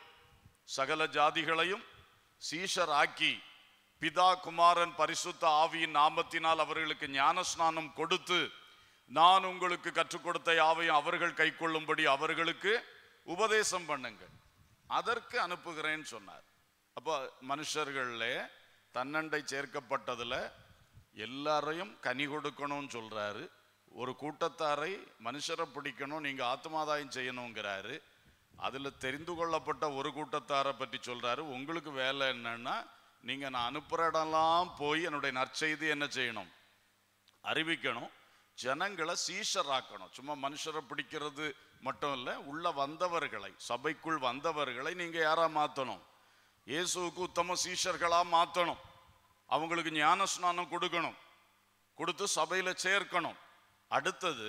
சகல ஜாதிகளையும் சீஷர் ஆக்கி பிதா, குமாரன், பரிசுத்த ஆவியின் நாமத்தினால் அவர்களுக்கு ஞான ஸ்நானம் கொடுத்து நான் உங்களுக்கு கற்றுக் கொடுத்த யாவையும் அவர்கள் கை கொள்ளும்படி அவர்களுக்கு உபதேசம் பண்ணுங்கள், அதற்கு அனுப்புகிறேன்னு சொன்னார். அப்போ மனுஷர்கள தன்னண்டை சேர்க்கப்பட்டதுல எல்லாரையும் கனி கொடுக்கணும்னு சொல்றாரு. ஒரு கூட்டத்தாரை மனுஷரை பிடிக்கணும், நீங்க ஆத்மாதாயம் செய்யணுங்கிறாரு. அதுல தெரிந்து கொள்ளப்பட்ட ஒரு கூட்டத்தாரை பற்றி சொல்றாரு, உங்களுக்கு வேலை என்னன்னா, நீங்க நான் அனுப்புற இடம்லாம் போய் என்னுடைய நற்செய்தி என்ன செய்யணும், அறிவிக்கணும், ஜனங்களை சீஷராக்கணும். சும்மா மனுஷரை பிடிக்கிறது மட்டும் இல்ல, உள்ள வந்தவர்களை, சபைக்குள் வந்தவர்களை நீங்க யாரா மாத்தணும், இயேசுவுக்கு உத்தம சீஷர்களா மாத்தணும். அவங்களுக்கு ஞான ஸ்நானம் கொடுக்கணும், கொடுத்து சபையில சேர்க்கணும். அடுத்தது,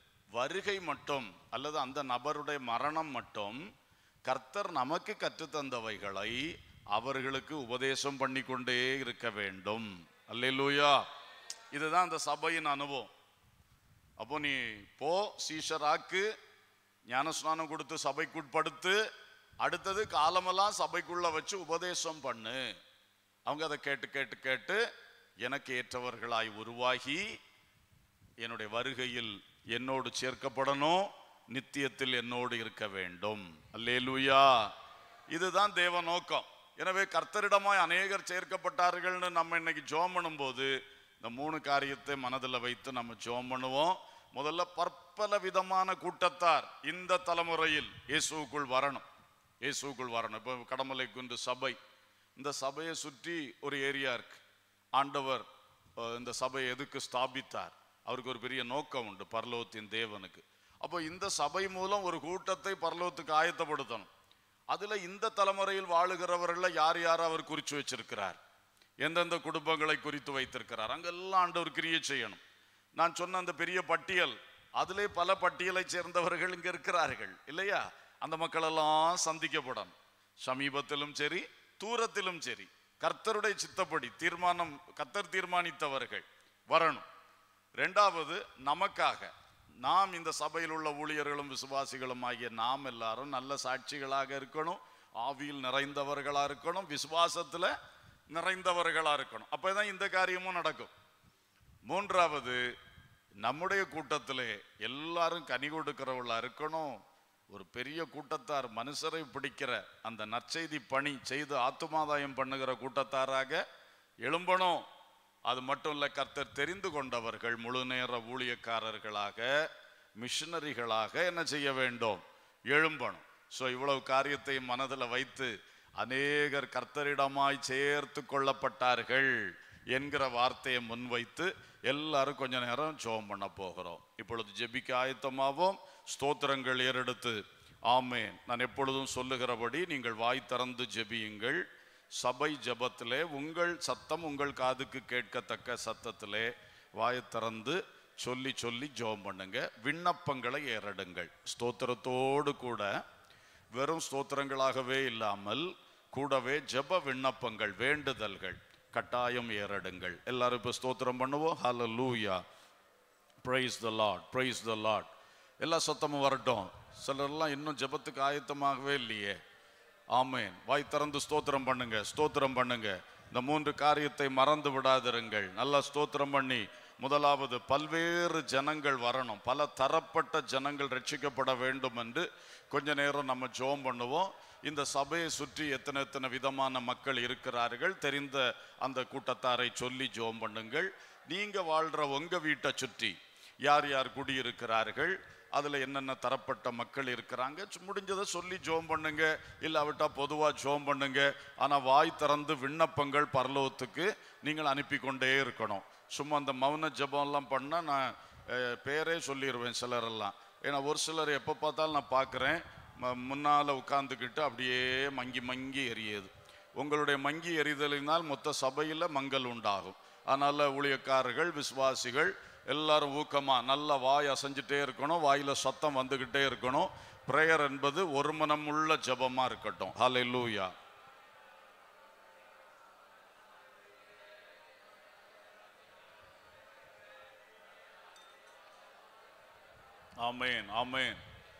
வருகை மட்டும் அல்லது அந்த நபருடைய மரணம் மட்டும் கர்த்தர் நமக்கு கற்றுத்தந்தவைகளை அவர்களுக்கு உபதேசம் பண்ணி கொண்டே இருக்க வேண்டும். அல்லேலூயா. இதுதான் அந்த சபையின் அனுபவம். அப்போ நீ போ, சீஷராக்கு, ஞானஸ்நானம் கொடுத்து சபைக்குட்படுத்து, அடுத்தது காலமெல்லாம் சபைக்குள்ள வச்சு உபதேசம் பண்ணு. அவங்க அதை கேட்டு கேட்டு கேட்டு எனக்கு ஏற்றவர்களாய் உருவாகி என்னுடைய வருகையில் என்னோடு சேர்க்கப்படணும், நித்தியத்தில் என்னோடு இருக்க வேண்டும். அல்லேலூயா. இதுதான் தேவ நோக்கம். எனவே கர்த்தரிடமாய் அநேகர் சேர்க்கப்பட்டார்கள்னு நம்ம இன்னைக்கு ஜெபம் பண்ணும்போது இந்த மூணு காரியத்தை மனதில் வைத்து நம்ம ஜெபம் பண்ணுவோம். முதல்ல பற்பல விதமான கூட்டத்தார் இந்த தலைமுறையில் இயேசுவுக்குள் வரணும், இயேசுவுக்குள் வரணும். இப்போ கடமலை குன்று சபை, இந்த சபையை சுற்றி ஒரு ஏரியா இருக்கு. ஆண்டவர் இந்த சபையை எதுக்கு ஸ்தாபித்தார்? அவருக்கு ஒரு பெரிய நோக்கம் உண்டு, பரலோகத்தின் தேவனுக்கு. அப்போ இந்த சபை மூலம் ஒரு கூட்டத்தை பரலோகத்துக்கு ஆயத்தப்படுத்தணும். அதுல இந்த தலைமுறையில் வாழுகிறவர்கள் யார் யார் அவர் குறித்து வச்சிருக்கிறார், எந்தெந்த குடும்பங்களை குறித்து வைத்திருக்கிறார், அங்கெல்லாம் ஆண்டவர் கிரியை செய்யணும். நான் சொன்ன அந்த பெரிய பட்டியல், அதிலே பல பட்டியலை சேர்ந்தவர்கள் இங்க இருக்கிறார்கள் இல்லையா? அந்த மக்கள் எல்லாம் சந்திக்கப்படணும். சமீபத்திலும் சரி தூரத்திலும் சரி கர்த்தருடைய சித்தப்படி தீர்மானம், கர்த்தர் தீர்மானித்தவர்கள் வரணும். ரெண்டாவது, நமக்காக நாம் இந்த சபையில் உள்ள ஊழியர்களும் விசுவாசிகளும் ஆகிய நாம் எல்லாரும் நல்ல சாட்சிகளாக இருக்கணும், ஆவியில் நிறைந்தவர்களா இருக்கணும், விசுவாசத்துல நிறைந்தவர்களா இருக்கணும். அப்பதான் இந்த காரியமும் நடக்கும். மூன்றாவது, நம்முடைய கூட்டத்திலே எல்லாரும் கனி கொடுக்கிறவர்களா இருக்கணும். ஒரு பெரிய கூட்டத்தார் மனுஷரை பிடிக்கிற அந்த நற்செய்தி பணி செய்து ஆத்துமாதாயம் பண்ணுகிற கூட்டத்தாராக எழும்பணும். அது மட்டும் இல்ல, கர்த்தர் தெரிந்து கொண்டவர்கள் முழு நேர ஊழியக்காரர்களாக, மிஷனரிகளாக என்ன செய்ய வேண்டும்? எழும்பணும். ஸோ இவ்வளவு காரியத்தை மனதில் வைத்து அநேகர் கர்த்தரிடமாய் சேர்த்து கொள்ளப்பட்டார்கள் என்கிற வார்த்தையை முன்வைத்து எல்லாரும் கொஞ்ச நேரம் ஜெபம் பண்ண போகிறோம். இப்பொழுது ஜெபிக்க ஆயத்தமாவோம். ஸ்தோத்திரங்கள் ஏறெடுத்து ஆமேன். நான் எப்பொழுதும் சொல்லுகிறபடி நீங்கள் வாய் திறந்து ஜெபியுங்கள். சபை ஜெபத்திலே உங்கள் சத்தம் உங்கள் காதுக்கு கேட்கத்தக்க சத்தத்திலே வாய் திறந்து சொல்லி சொல்லி ஜெபம் பண்ணுங்க. விண்ணப்பங்களை ஏறெடுங்கள். ஸ்தோத்திரத்தோடு கூட வெறும் ஸ்தோத்திரங்களாகவே இல்லாமல் கூடவே ஜெப விண்ணப்பங்கள், வேண்டுதல்கள் கட்டாயம் ஏறெடுங்கள். எல்லாரும் இப்போ ஸ்தோத்திரம் பண்ணுவோம். ஹல்லேலூயா, praise the lord, praise the lord. எல்லா சத்தமும் வரட்டும். சிலர்லாம் இன்னும் ஜெபத்துக்கு ஆயத்தமாகவே இல்லையே. ஆமேன். வாய் திறந்து ஸ்தோத்திரம் பண்ணுங்க, ஸ்தோத்திரம் பண்ணுங்க. இந்த மூன்று காரியத்தை மறந்து விடாதிருங்கள். நல்லா ஸ்தோத்திரம் பண்ணி, முதலாவது பல்வேறு ஜனங்கள் வரணும், பல தரப்பட்ட ஜனங்கள் ரட்சிக்கப்பட வேண்டும் என்று கொஞ்ச நேரம் நம்ம ஜெபம் பண்ணுவோம். இந்த சபையை சுற்றி எத்தனை எத்தனை விதமான மக்கள் இருக்கிறார்கள், தெரிந்த அந்த கூட்டத்தாரை சொல்லி ஜெபம் பண்ணுங்கள். நீங்க வாழ்ற உங்க வீட்டை சுற்றி யார் யார் குடியிருக்கிறார்கள், அதுல என்னென்ன தரப்பட்ட மக்கள் இருக்கிறாங்க, முடிஞ்சதை சொல்லி ஜெபம் பண்ணுங்க. இல்லாவிட்டா பொதுவா ஜெபம் பண்ணுங்க. ஆனா வாய் திறந்து விண்ணப்பங்கள் பரலோகத்துக்கு நீங்கள் அனுப்பி கொண்டே இருக்கணும். சும்மா அந்த மௌன ஜெபம் எல்லாம் பண்ணா நான் பேரே சொல்லிடுவேன் சிலரெல்லாம். ஏன்னா ஒரு சிலர் எப்போ பார்த்தாலும் நான் பார்க்குறேன், முன்னால் உட்கார்ந்துக்கிட்டு அப்படியே மங்கி மங்கி எரியுது. உங்களுடைய மங்கி எரிதலினால் மொத்த சபையில் மங்கல் உண்டாகும். அதனால ஊழியக்காரர்கள், விசுவாசிகள் எல்லாரும் ஊக்கமா நல்ல வாய் அசைஞ்சிட்டே இருக்கணும், வாயில சத்தம் வந்துகிட்டே இருக்கணும். பிரேயர் என்பது ஒரு மனம் உள்ள ஜெபமா இருக்கட்டும். ஹல்லேலூயா. ஆமேன், ஆமேன்.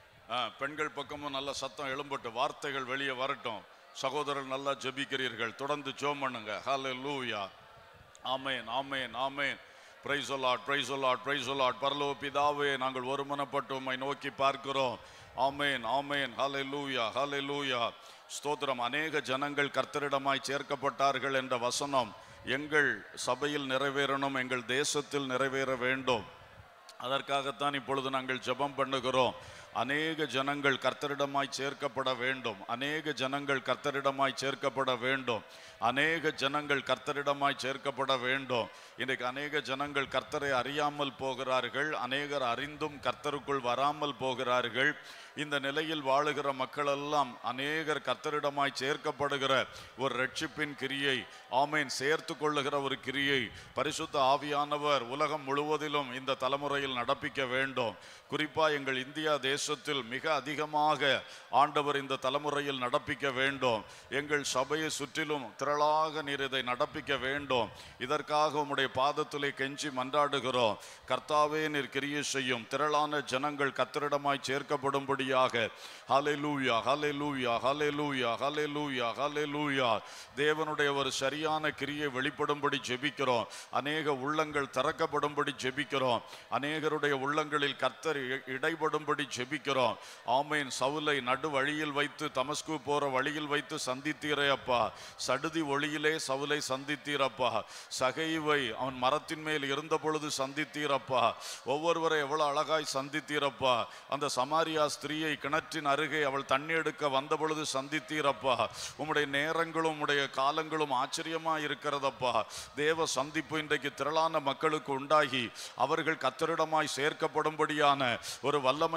பெண்கள் பக்கமும் நல்ல சத்தம் எழும்பட்டு, வார்த்தைகள் வெளியே வரட்டும். சகோதரர்கள் நல்லா ஜெபிக்கிறீர்கள், தொடர்ந்து ஜெபம் பண்ணுங்க. ஹல்லேலூயா. ஆமேன், ஆமேன், ஆமேன். Praise the lord, praise the lord, praise the lord. பரலோக பிதாவே, நாங்கள் ஒருமனப்பட்டு உம்மை நோக்கி பார்க்கிறோம். ஆமேன், ஆமேன். ஹல்லேலூயா, ஹல்லேலூயா. ஸ்தோத்திரம். அநேக ஜனங்கள் கர்த்தரிடமாய் சேர்க்கப்பட்டார்கள் என்ற வசனம் எங்கள் சபையில் நிறைவேறணும், எங்கள் தேசத்தில் நிறைவேற வேண்டும். அதற்காகத்தான் இப்பொழுது நாங்கள் ஜெபம் பண்ணுகிறோம். அநேக ஜனங்கள் கர்த்தரிடமாய் சேர்க்கப்பட வேண்டும், அநேக ஜனங்கள் கர்த்தரிடமாய் சேர்க்கப்பட வேண்டும், அநேக ஜனங்கள் கர்த்தரிடமாய் சேர்க்கப்பட வேண்டும். இன்றைக்கு அநேக ஜனங்கள் கர்த்தரை அறியாமல் போகிறார்கள், அநேகர் அறிந்தும் கர்த்தருக்குள் வராமல் போகிறார்கள். இந்த நிலையில் வாழுகிற மக்கள் எல்லாம் அநேகர் கர்த்தரிடமாய் சேர்க்கப்படுகிற ஒரு ரட்சிப்பின் கிரியை, ஆமேன், சேர்த்து கொள்ளுகிற ஒரு கிரியை பரிசுத்த ஆவியானவர் உலகம் முழுவதிலும் இந்த தலைமுறையில் நடப்பிக்க வேண்டும். குறிப்பா எங்கள் இந்தியா தேசத்தில் மிக அதிகமாக ஆண்டவர் இந்த தலைமுறையில் நடப்பிக்க வேண்டும். எங்கள் சபையை சுற்றிலும் திரளாக நீர் இதை நடப்பிக்க வேண்டும். இதற்காக உம்முடைய பாதத்திலே கெஞ்சி மன்றாடுகிறோம். கர்த்தாவே, நீர் கிரியை செய்யும். திரளான ஜனங்கள் கர்த்தரிடமாய் சேர்க்கப்படும்படியாக. ஹல்லேலூயா, ஹல்லேலூயா, ஹல்லேலூயா, ஹல்லேலூயா, ஹல்லேலூயா. தேவனுடைய ஒரு சரியான கிரியை வெளிப்படும்படி ஜெபிக்கிறோம். அநேக உள்ளங்கள் திறக்கப்படும்படி ஜெபிக்கிறோம். அநேகருடைய உள்ளங்களில் கர்த்தர் இடைபடும்படி ஜெபிக்கிறோம். ஆமேன். சவுலை நடு வழியில் வைத்து, தமஸ்கு போற வழியில் வைத்து சந்தித்தீரே அப்பா. சடுதி ஒளியிலே சவுலை சந்தித்தீரப்பா. சகைவை அவன் மரத்தின் மேல் இருந்த பொழுது சந்தித்தீரப்பா. ஒவ்வொருவரை எவ்வளவு அழகாய் சந்தித்தீரப்பா. அந்த சமாரியா ஸ்திரீயை கிணற்றின் அருகே அவள் தண்ணி எடுக்க வந்த பொழுது சந்தித்தீரப்பா. உம்முடைய நேரங்களும் உம்முடைய காலங்களும் ஆச்சரியமா இருக்கிறதப்பா. தேவ சந்திப்பு இன்றைக்கு திரளான மக்களுக்கு உண்டாகி அவர்கள் கர்த்தரிடமாய் சேர்க்கப்படும்படியான ஒரு வல்லமையான கிரியை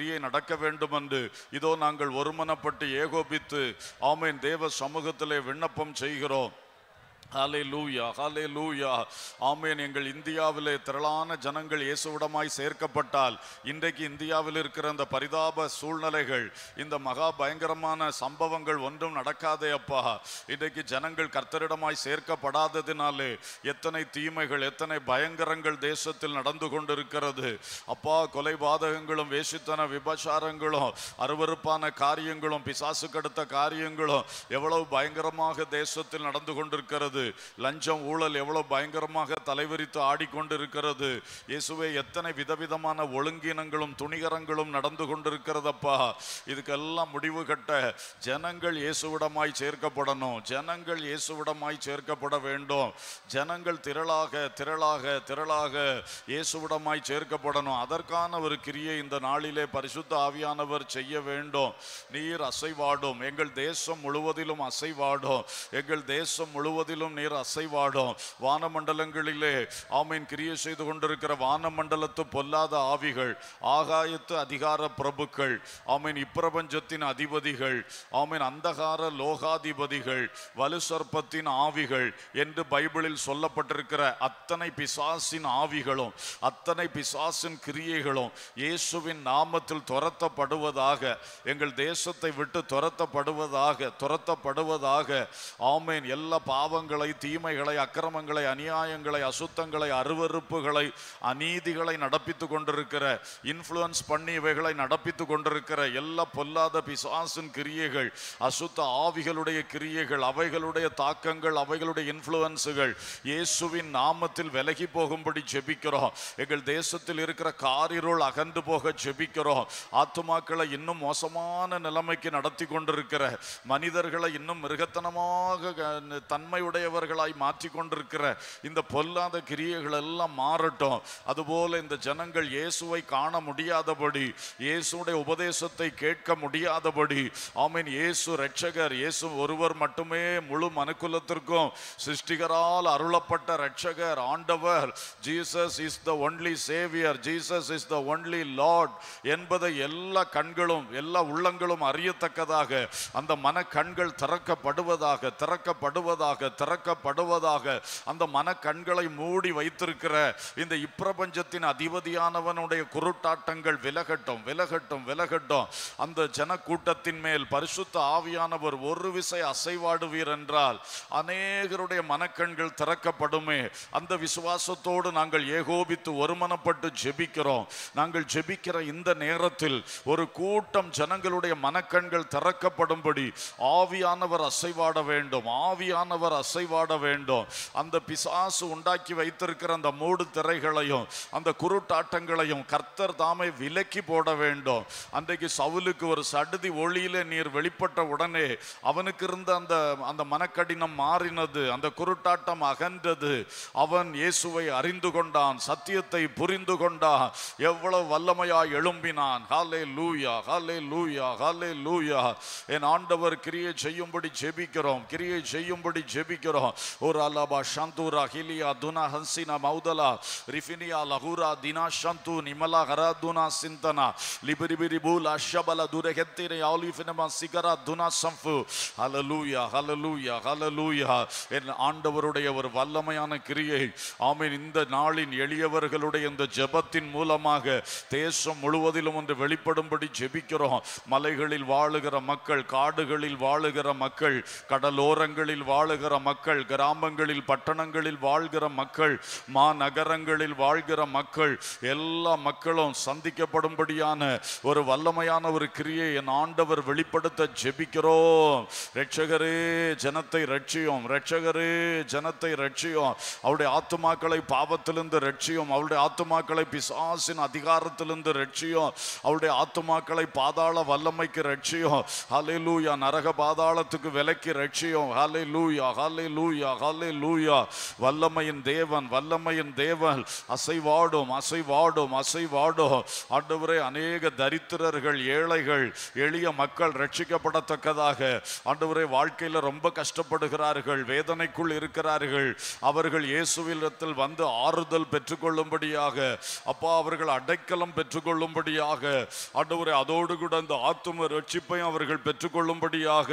கிரியை நடக்க வேண்டும் என்று இதோ நாங்கள் ஒருமனப்பட்டு ஏகோபித்து ஆமென் தேவ சமூகத்திலே விண்ணப்பம் செய்கிறோம். ஹல்லேலூயா, ஹல்லேலூயா. ஆமென். எங்கள் இந்தியாவிலே திரளான ஜனங்கள் இயேசுவிடமாய் சேர்க்கப்பட்டால் இன்றைக்கு இந்தியாவில் இருக்கிற அந்த பரிதாப சூழ்நிலைகள், இந்த மகா பயங்கரமான சம்பவங்கள் ஒன்றும் நடக்காதே அப்பா. இன்றைக்கு ஜனங்கள் கர்த்தரிடமாய் சேர்க்கப்படாததினாலே எத்தனை தீமைகள், எத்தனை பயங்கரங்கள் தேசத்தில் நடந்து கொண்டிருக்கிறது அப்பா. கொலைபாதகங்களும் வேசித்தன விபச்சாரங்களும் அருவருப்பான காரியங்களும் பிசாசு கடுத்த காரியங்களும் எவ்வளவு பயங்கரமாக தேசத்தில் நடந்து கொண்டிருக்கிறது. லஞ்சம் ஊழல் எவ்வளவு பயங்கரமாக தலைவிரித்து ஆடிக்கொண்டிருக்கிறது. இயேசுவே, எத்தனை விதவிதமான ஒழுங்கினங்களும் துணிகரங்களும் நடந்து கொண்டிருக்கிறதப்பா. இதுக்கெல்லாம் முடிவு கட்ட ஜனங்கள் இயேசுவிடமாய் சேர்க்கப்படணும். ஜனங்கள் இயேசுவிடமாய் சேர்க்கப்பட வேண்டும். ஜனங்கள் திரளாக திரளாக திரளாக இயேசுவிடமாய் சேர்க்கப்படணும். அதற்கான ஒரு கிரியை இந்த நாளிலே பரிசுத்த ஆவியானவர் செய்ய வேண்டும். நீர் அசைவாடும். எங்கள் தேசம் முழுவதிலும் அசைவாடும். எங்கள் தேசம் முழுவதிலும் நீர் அசைவாடும். வானமண்டலங்களிலே ஆமீன் கிரியை செய்து கொண்டிருக்கிற வானமண்டலத்து பொல்லாத ஆவிகள், ஆகாயத்து அதிகார பிரபுக்கள், ஆமீன் இப்பிரபஞ்சத்தின் அதிபதிகள், ஆமீன் அந்தகார லோகாதிபதிகள், வலுசர்ப்பத்தின் ஆவிகள் என்று பைபிளில் சொல்லப்பட்டிருக்கிற அத்தனை பிசாசின் ஆவிகளும் அத்தனை பிசாசின் கிரியைகளும் இயேசுவின் நாமத்தில் துரத்தப்படுவதாக, எங்கள் தேசத்தை விட்டு துரத்தப்படுவதாக துரத்தப்படுவதாக ஆமீன். எல்லா பாவங்களை, தீமைகளை, அக்கிரமங்களை, அநியாயங்களை, அசுத்தங்களை, அருவருப்புகளை, அநீதிகளை நடப்பித்து கொண்டிருக்கிற, இன்ஃப்ளூயன்ஸ் பண்ணி இவைகளை நடப்பித்து கொண்டிருக்கிற எல்லா பொல்லாத பிசாசின் கிரியைகள், அசுத்த ஆவிகளுடைய கிரியைகள், அவைகளுடைய தாக்கங்கள், அவைகளுடைய இன்ஃப்ளூயன்ஸுகள் இயேசுவின் நாமத்தில் விலகி போகும்படி ஜெபிக்கிறோம். எங்கள் தேசத்தில் இருக்கிற காரிருள் அகன்று போக ஜெபிக்கிறோம். ஆத்துமாக்களை இன்னும் மோசமான நிலைமைக்கு நடத்தி கொண்டிருக்கிற, மனிதர்களை இன்னும் மிருகத்தனமாக தன்மையுடையவர்களாய் மாற்றி கொண்டிருக்கிற இந்த பொல்லாத கிரியைகள் எல்லாம் மாறட்டும். அதுபோல இந்த ஜனங்கள் இயேசுவை காண முடியாதபடி, இயேசுடைய உபதேசத்தை கேட்க முடியாதபடி, ஆமீன் இயேசு இரட்சகர், இயேசு ஒருவர் மட்டுமே முழு மனுக்குலத்திற்கும் சிருஷ்டிகரால் அருளப்பட்ட இரட்சகர், ஆண்டவர், Jesus is the only saviour, Jesus is the only lord என்பதை எல்லா கண்களும் எல்லா உள்ளங்களும் அறியத்தக்கதாக அந்த மன கண்கள் திறக்கப்படுவதாக திறக்கப்படுவதாக திறக்கப்படுவதாக அந்த மன கண்களை மூடி வைத்திருக்கிற இந்த இப்பிரபஞ்சத்தின் அதிபதியானவனுடைய குருட்டாட்டங்கள் விலகட்டும் விலகட்டும் விலகட்டும். அந்த ஜன கூட்டத்தின் மேல் பரிசுத்த ஆவியானவர் ஒரு விசை அசைவாடுவீர் என்றால் அநேகருடைய மனக்கண்கள் திறக்கப்படுமே. அந்த விசுவாசத்தோடு நாங்கள் ஏகோபித்து ஒருமனப்பட்டு ஜெபிக்கிறோம். நாங்கள் ஜெபிக்கிற இந்த நேரத்தில் ஒரு கூட்டம் ஜனங்களுடைய மனக்கண்கள் திறக்கப்படும்படி ஆவியானவர் அசைவாட வேண்டும். ஆவியானவர் அசைவாட வேண்டும். அந்த பிசாசு உண்டாக்கி வைத்திருக்கிற அந்த மூடு திரைகளையும் அந்த குருட்டாட்டங்களையும் கர்த்தர் தாமே விலக்கி போட வேண்டும். அன்றைக்கு சவுலுக்கு ஒரு சடுதி ஒளியிலே நீர் வெளிப்பட்ட உடனே அவனுக்கு இருந்த அந்த அந்த மனக்கடினம் மாறினது, அந்த குருட்டாட்டம் அகன்றது. அவன் இயேசுவை அறிந்து கொண்டான், சத்தியத்தை புரிந்து கொண்டான், எவ்வளவு வல்லமையாய் எழும்பினான். ஹல்லேலூயா, ஹல்லேலூயா, ஹல்லேலூயா. என் ஆண்டவர் கிரியை செய்யும்படி ஜெபிக்கிறோம், கிரியை செய்யும்படி ஜெபிக்கிறோம். ஒரு அலபா ஷந்தூரா ஹிலியா துனா ஹன்சினா மௌதலா ரிஃபினியா லஹூரா தினா ஷந்து நிமலா ஹராதுனா சிந்தனா லிபிரிபிரி பூலா ஷபல துரஹெத்திரே ஆலிஃபினமா சிகரா துனா சம்ஃபு. ஹல்லேலூயா, ஹல்லேலூயா, ஹல்லேலூயா. என் ஆண்டவருடைய ஒரு வல்லமையான கிரியை ஆமென் இந்த நாளின் எளியவர்களுடைய இந்த ஜெபத்தின் மூலமாக தேசம் முழுவதிலும் ஒன்று வெளிப்படும்படி ஜெபிக்கிறோம். மலைகளில் வாழுகிற மக்கள், காடுகளில் வாழுகிற மக்கள், கடலோரங்களில் வாழுகிற மக்கள், கிராமங்களில் பட்டணங்களில் வாழ்கிற மக்கள், மாநகரங்களில் வாழ்கிற மக்கள், எல்லா மக்களும் சந்திக்கப்படும்படியான ஒரு வல்லமையான ஒரு கிரியை என் ஆண்டவர் வெளிப்படுத்த ஜெபிக்கிறோம். இரட்சகரே ஜனத்தை ரட்சியும், இரட்சகரே ஜனத்தை ரட்சியும். அவருடைய ஆத்துமாக்களை பாவத்திலிருந்து ரட்சியும், அவருடைய ஆத்துமாக்களை பிசாசின் அதிகாரத்திலிருந்து ரட்சியும், அவருடைய ஆத்துமாக்களை பாதாள வல்லமைக்கு ரட்சியும். ஹல்லேலூயா. நரக பாதாளத்துக்கு விலக்கி ரட்சியும். ஹல்லேலூயா, ஹல்லேலூயா. ஹல்லேலூயா ஹல்லேலூயா. வல்லமையின் தேவன், வல்லமையின் தேவன். அசைவாடும் அசைவாடும் அசைவாடும். ஆண்டவரே, அநேக தரித்திரர்கள், ஏழைகள், எளிய மக்கள் ரட்சிக்கப்படத்தக்கதாக ஆண்டவரே, வாழ்க்கையில ரொம்ப கஷ்டப்படுகிறார்கள், வேதனைக்குள் இருக்கிறார்கள். அவர்கள் இயேசுவிடத்தில் வந்து ஆறுதல் பெற்றுக்கொள்ளும்படியாக, அப்பா, அவர்கள் அடைக்கலம் பெற்றுக்கொள்ளும்படியாக, ஆண்டவரே, அதோடு கூட அந்த ஆத்தும ரட்சிப்பையும் அவர்கள் பெற்றுக்கொள்ளும்படியாக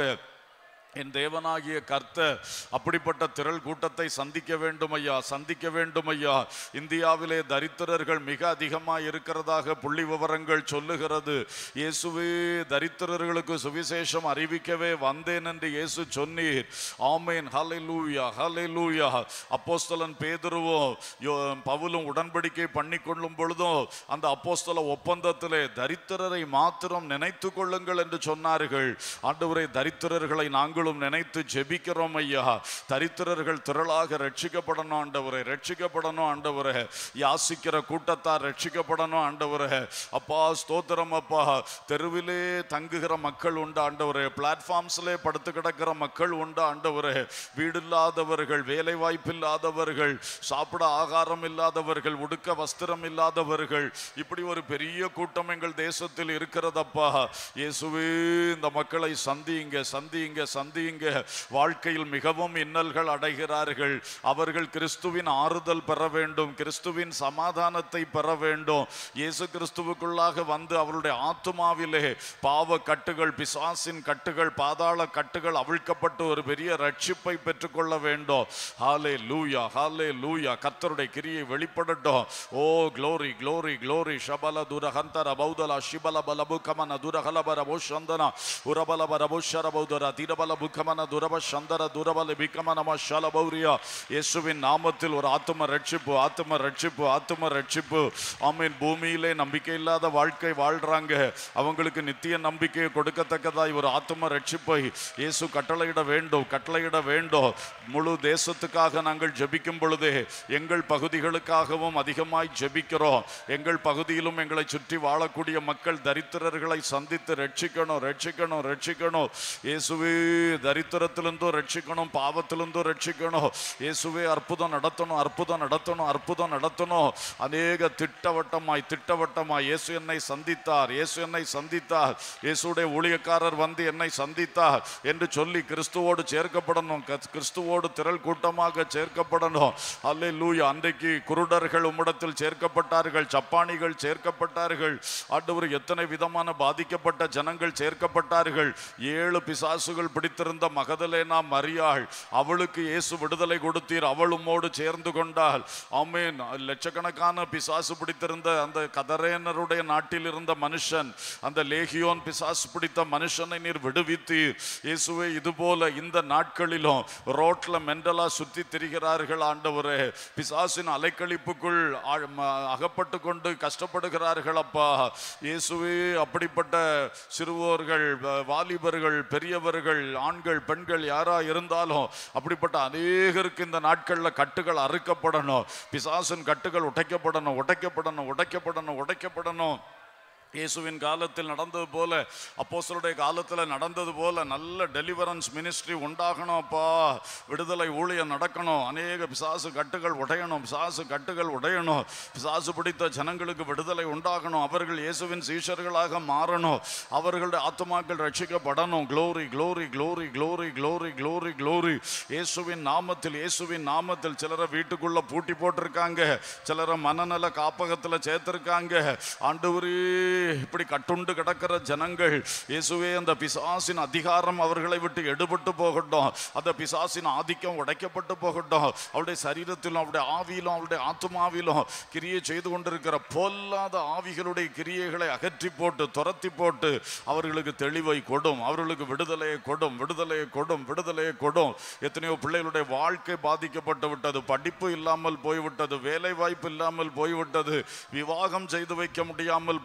என் தேவனாகிய கர்த்தர் அப்படிப்பட்ட திரள் கூட்டத்தை சந்திக்க வேண்டும் ஐயா, சந்திக்க வேண்டும் ஐயா. இந்தியாவிலே தரித்திரர்கள் மிக அதிகமாக இருக்கிறதாக புள்ளி விவரங்கள் சொல்லுகிறது. இயேசுவே, தரித்திரர்களுக்கு சுவிசேஷம் அறிவிக்கவே வந்தேன் என்று இயேசு சொன்னீர். ஆமேன். ஹல்லேலூயா ஹல்லேலூயா. அப்போஸ்தலன் பேதுருவும் பவுலும் உடன்படிக்கை பண்ணி கொள்ளும் பொழுதும் அந்த அப்போஸ்தல ஒப்பந்தத்திலே தரித்திரரை மாத்திரம் நினைத்து கொள்ளுங்கள் என்று சொன்னார்கள். ஆண்டவரே, தரித்திரர்களை நாங்கள் நினைத்து ஜெபிக்கிறோம் ஐயா. தரித்திரர்கள் திரளாக ரட்சிக்கப்படணும் ஆண்டவரே, ரட்சிக்கப்படணும் ஆண்டவரே. யாசிக்கிற கூட்டத்தார் ரட்சிக்கப்படணும் ஆண்டவரே. அப்பா, ஸ்தோத்திரம் அப்பா. தெருவிலே தங்குகிற மக்கள் உண்டு ஆண்டவரே, பிளாட்ஃபார்ம்ஸ்லே படுத்து கிடக்கிற மக்கள் உண்டு ஆண்டவரே. வீடு இல்லாதவர்கள், வேலை வாய்ப்பு இல்லாதவர்கள், சாப்பிட ஆகாரம் இல்லாதவர்கள், உடுக்க வஸ்திரம் இல்லாதவர்கள், இப்படி ஒரு பெரிய கூட்டம் எங்கள் தேசத்தில் இருக்கிறதப்பா. இயேசுவே, இந்த மக்களை சந்தியுங்க சந்தியுங்க சந்தியுங்க. வாழ்க்கையில் மிகவும் இன்னல்கள் அடைகிறார்கள். அவர்கள் கிறிஸ்துவின் ஆறுதல் பெற வேண்டும், கிறிஸ்துவின் சமாதானத்தை பெற வேண்டும். இயேசு கிறிஸ்துவுக்குள்ளாக வந்து அவருடைய ஆத்துமாவிலே பாவ கட்டுகள், பிசாசின் கட்டுகள், பாதாள கட்டுகள் அவிழ்க்கப்பட்டு ஒரு பெரிய ரட்சிப்பை பெற்றுக்கொள்ள வேண்டும். ஹல்லேலூயா ஹல்லேலூயா. கர்த்தருடைய கிரியை வெளிப்படட்டும். Oh glory glory glory. ஷபல துரஹந்தர பௌதல ஷிபல பலபு கமன துரஹலபர போஷந்தன உரபல பரபோஷர பௌதர திரபல புக்கமன துரப சந்தர துரபல பிக்கமனம ஷலபௌரியா. இயேசுவின் நாமத்தில் ஒரு ஆத்தும ரட்சிப்பு, ஆத்தும ரட்சிப்பு, ஆத்தும ரட்சிப்பு. ஆமீன். பூமியிலே நம்பிக்கை இல்லாத வாழ்க்கை வாழ்றாங்க, அவங்களுக்கு நித்திய நம்பிக்கையை கொடுக்கத்தக்கதாய் ஒரு ஆத்தும ரட்சிப்பை இயேசு கட்டளையிட வேண்டும், கட்டளையிட வேண்டும். முழு தேசத்துக்காக நாங்கள் ஜெபிக்கும் பொழுதே எங்கள் பகுதிகளுக்காகவும் அதிகமாய் ஜெபிக்கிறோம். எங்கள் பகுதியிலும் எங்களை சுற்றி வாழக்கூடிய மக்கள் தரித்திரர்களை சந்தித்து ரட்சிக்கணும், ரட்சிக்கணும், ரட்சிக்கணும். இயேசுவே, தரித்திரத்திலிருந்தும் ரட்சிக்கணும், பாவத்திலிருந்தும் ரட்சிக்கணும். இயேசுவே, அற்புதம் நடத்தணும், அற்புதம் நடத்தணும், அற்புதம் நடத்தணும். அநேக திட்டவட்டமாய் திட்டவட்டமாய் இயேசு என்னை சந்தித்தார், இயேசு என்னை சந்தித்தார், இயேசுடைய ஊழியக்காரர் வந்து என்னை சந்தித்தார் என்று சொல்லி கிறிஸ்துவோடு சேர்க்கப்படணும், கிறிஸ்துவோடு திரள் கூட்டமாக சேர்க்கப்படணும். அல்லேலூயா. அன்றைக்கு குருடர்கள் உம்மிடத்தில் சேர்க்கப்பட்டார்கள், சப்பானிகள் சேர்க்கப்பட்டார்கள். ஆண்டவர், எத்தனை விதமான பாதிக்கப்பட்ட ஜனங்கள் சேர்க்கப்பட்டார்கள். ஏழு பிசாசுகள் பிடித்திருந்த மகதலேனா மரியாள், அவளுக்கு இயேசு விடுதலை கொடுத்தீர், அவள் உம்மோடு சேர்ந்து கொண்டாள். ஆமென். லட்சக்கணக்கான பிசாசு பிடித்திருந்த அந்த கதரேனருடைய நாட்டில் இருந்த மனுஷன், அந்த லேகியோன் பிசாசு பிடித்த மனுஷனை நீர் விடுவித்தீர். இயேசுவே, இதுபோல இந்த நாட்களிலும் ரோட்ல மெண்டலா சுற்றி திரிகிறார்கள் ஆண்டவரே. பிசாசின் அலைக்கழிப்புக்குள் அகப்பட்டு கொண்டு கஷ்டப்படுகிறார்கள் அப்பா. இயேசுவே, அப்படிப்பட்ட சிறுவோர்கள், வாலிபர்கள், பெரியவர்கள், ஆண்கள், பெண்கள் யாரா இருந்தாலும் அப்படிப்பட்ட அநேகருக்கு இந்த நாட்களில் கட்டுகள் அறுக்கப்படணும், பிசாசின் கட்டுகள் உடைக்கப்படணும், உடைக்கப்படணும், உடைக்கப்படணும், உடைக்கப்படணும். இயேசுவின் காலத்தில் நடந்தது போல, அப்போஸ்தலருடைய காலத்தில் நடந்தது போல நல்ல டெலிவரன்ஸ் மினிஸ்ட்ரி உண்டாகணும் அப்பா. விடுதலை ஊழியம் நடக்கணும். அநேக பிசாசு கட்டுகள் உடையணும், பிசாசு கட்டுகள் உடையணும். பிசாசு பிடித்த ஜனங்களுக்கு விடுதலை உண்டாகணும். அவர்கள் இயேசுவின் சீஷர்களாக மாறணும். அவர்களுடைய ஆத்துமாக்கள் ரட்சிக்கப்படணும். Glory glory glory glory glory glory glory. இயேசுவின் நாமத்தில், இயேசுவின் நாமத்தில். சிலரை வீட்டுக்குள்ள பூட்டி போட்டிருக்காங்க, சிலரை மனநல காப்பகத்தில் சேர்த்திருக்காங்க. ஆண்டவரே, இப்படி கட்டுண்டு கிடக்கிற ஜனங்கள், இயேசுவே, அந்த பிசாசின் அதிகாரம் அவர்களை விட்டு எடுபட்டு போகட்டும். அந்த பிசாசின் ஆதிக்கம் உடைக்கப்பட்டு போகட்டும். அவருடைய சரீரத்திலும் அவருடைய ஆவியிலும் அவருடைய ஆத்துமாவிலும் கிரியை செய்து கொண்டிருக்கிற பொல்லாத ஆவிகளுடைய கிரியைகளை அகற்றி போட்டு, துரத்தி போட்டு அவர்களுக்கு தெளிவை கொடும், அவர்களுக்கு விடுதலையை கொடும், விடுதலையை கொடும், விடுதலையை கொடும். எத்தனையோ பிள்ளைகளுடைய வாழ்க்கை பாதிக்கப்பட்டு விட்டது, படிப்பு இல்லாமல் போய்விட்டது, வேலை வாய்ப்பு இல்லாமல் போய்விட்டது, விவாகம் செய்து வைக்க முடியாமல் போய்விட்டது.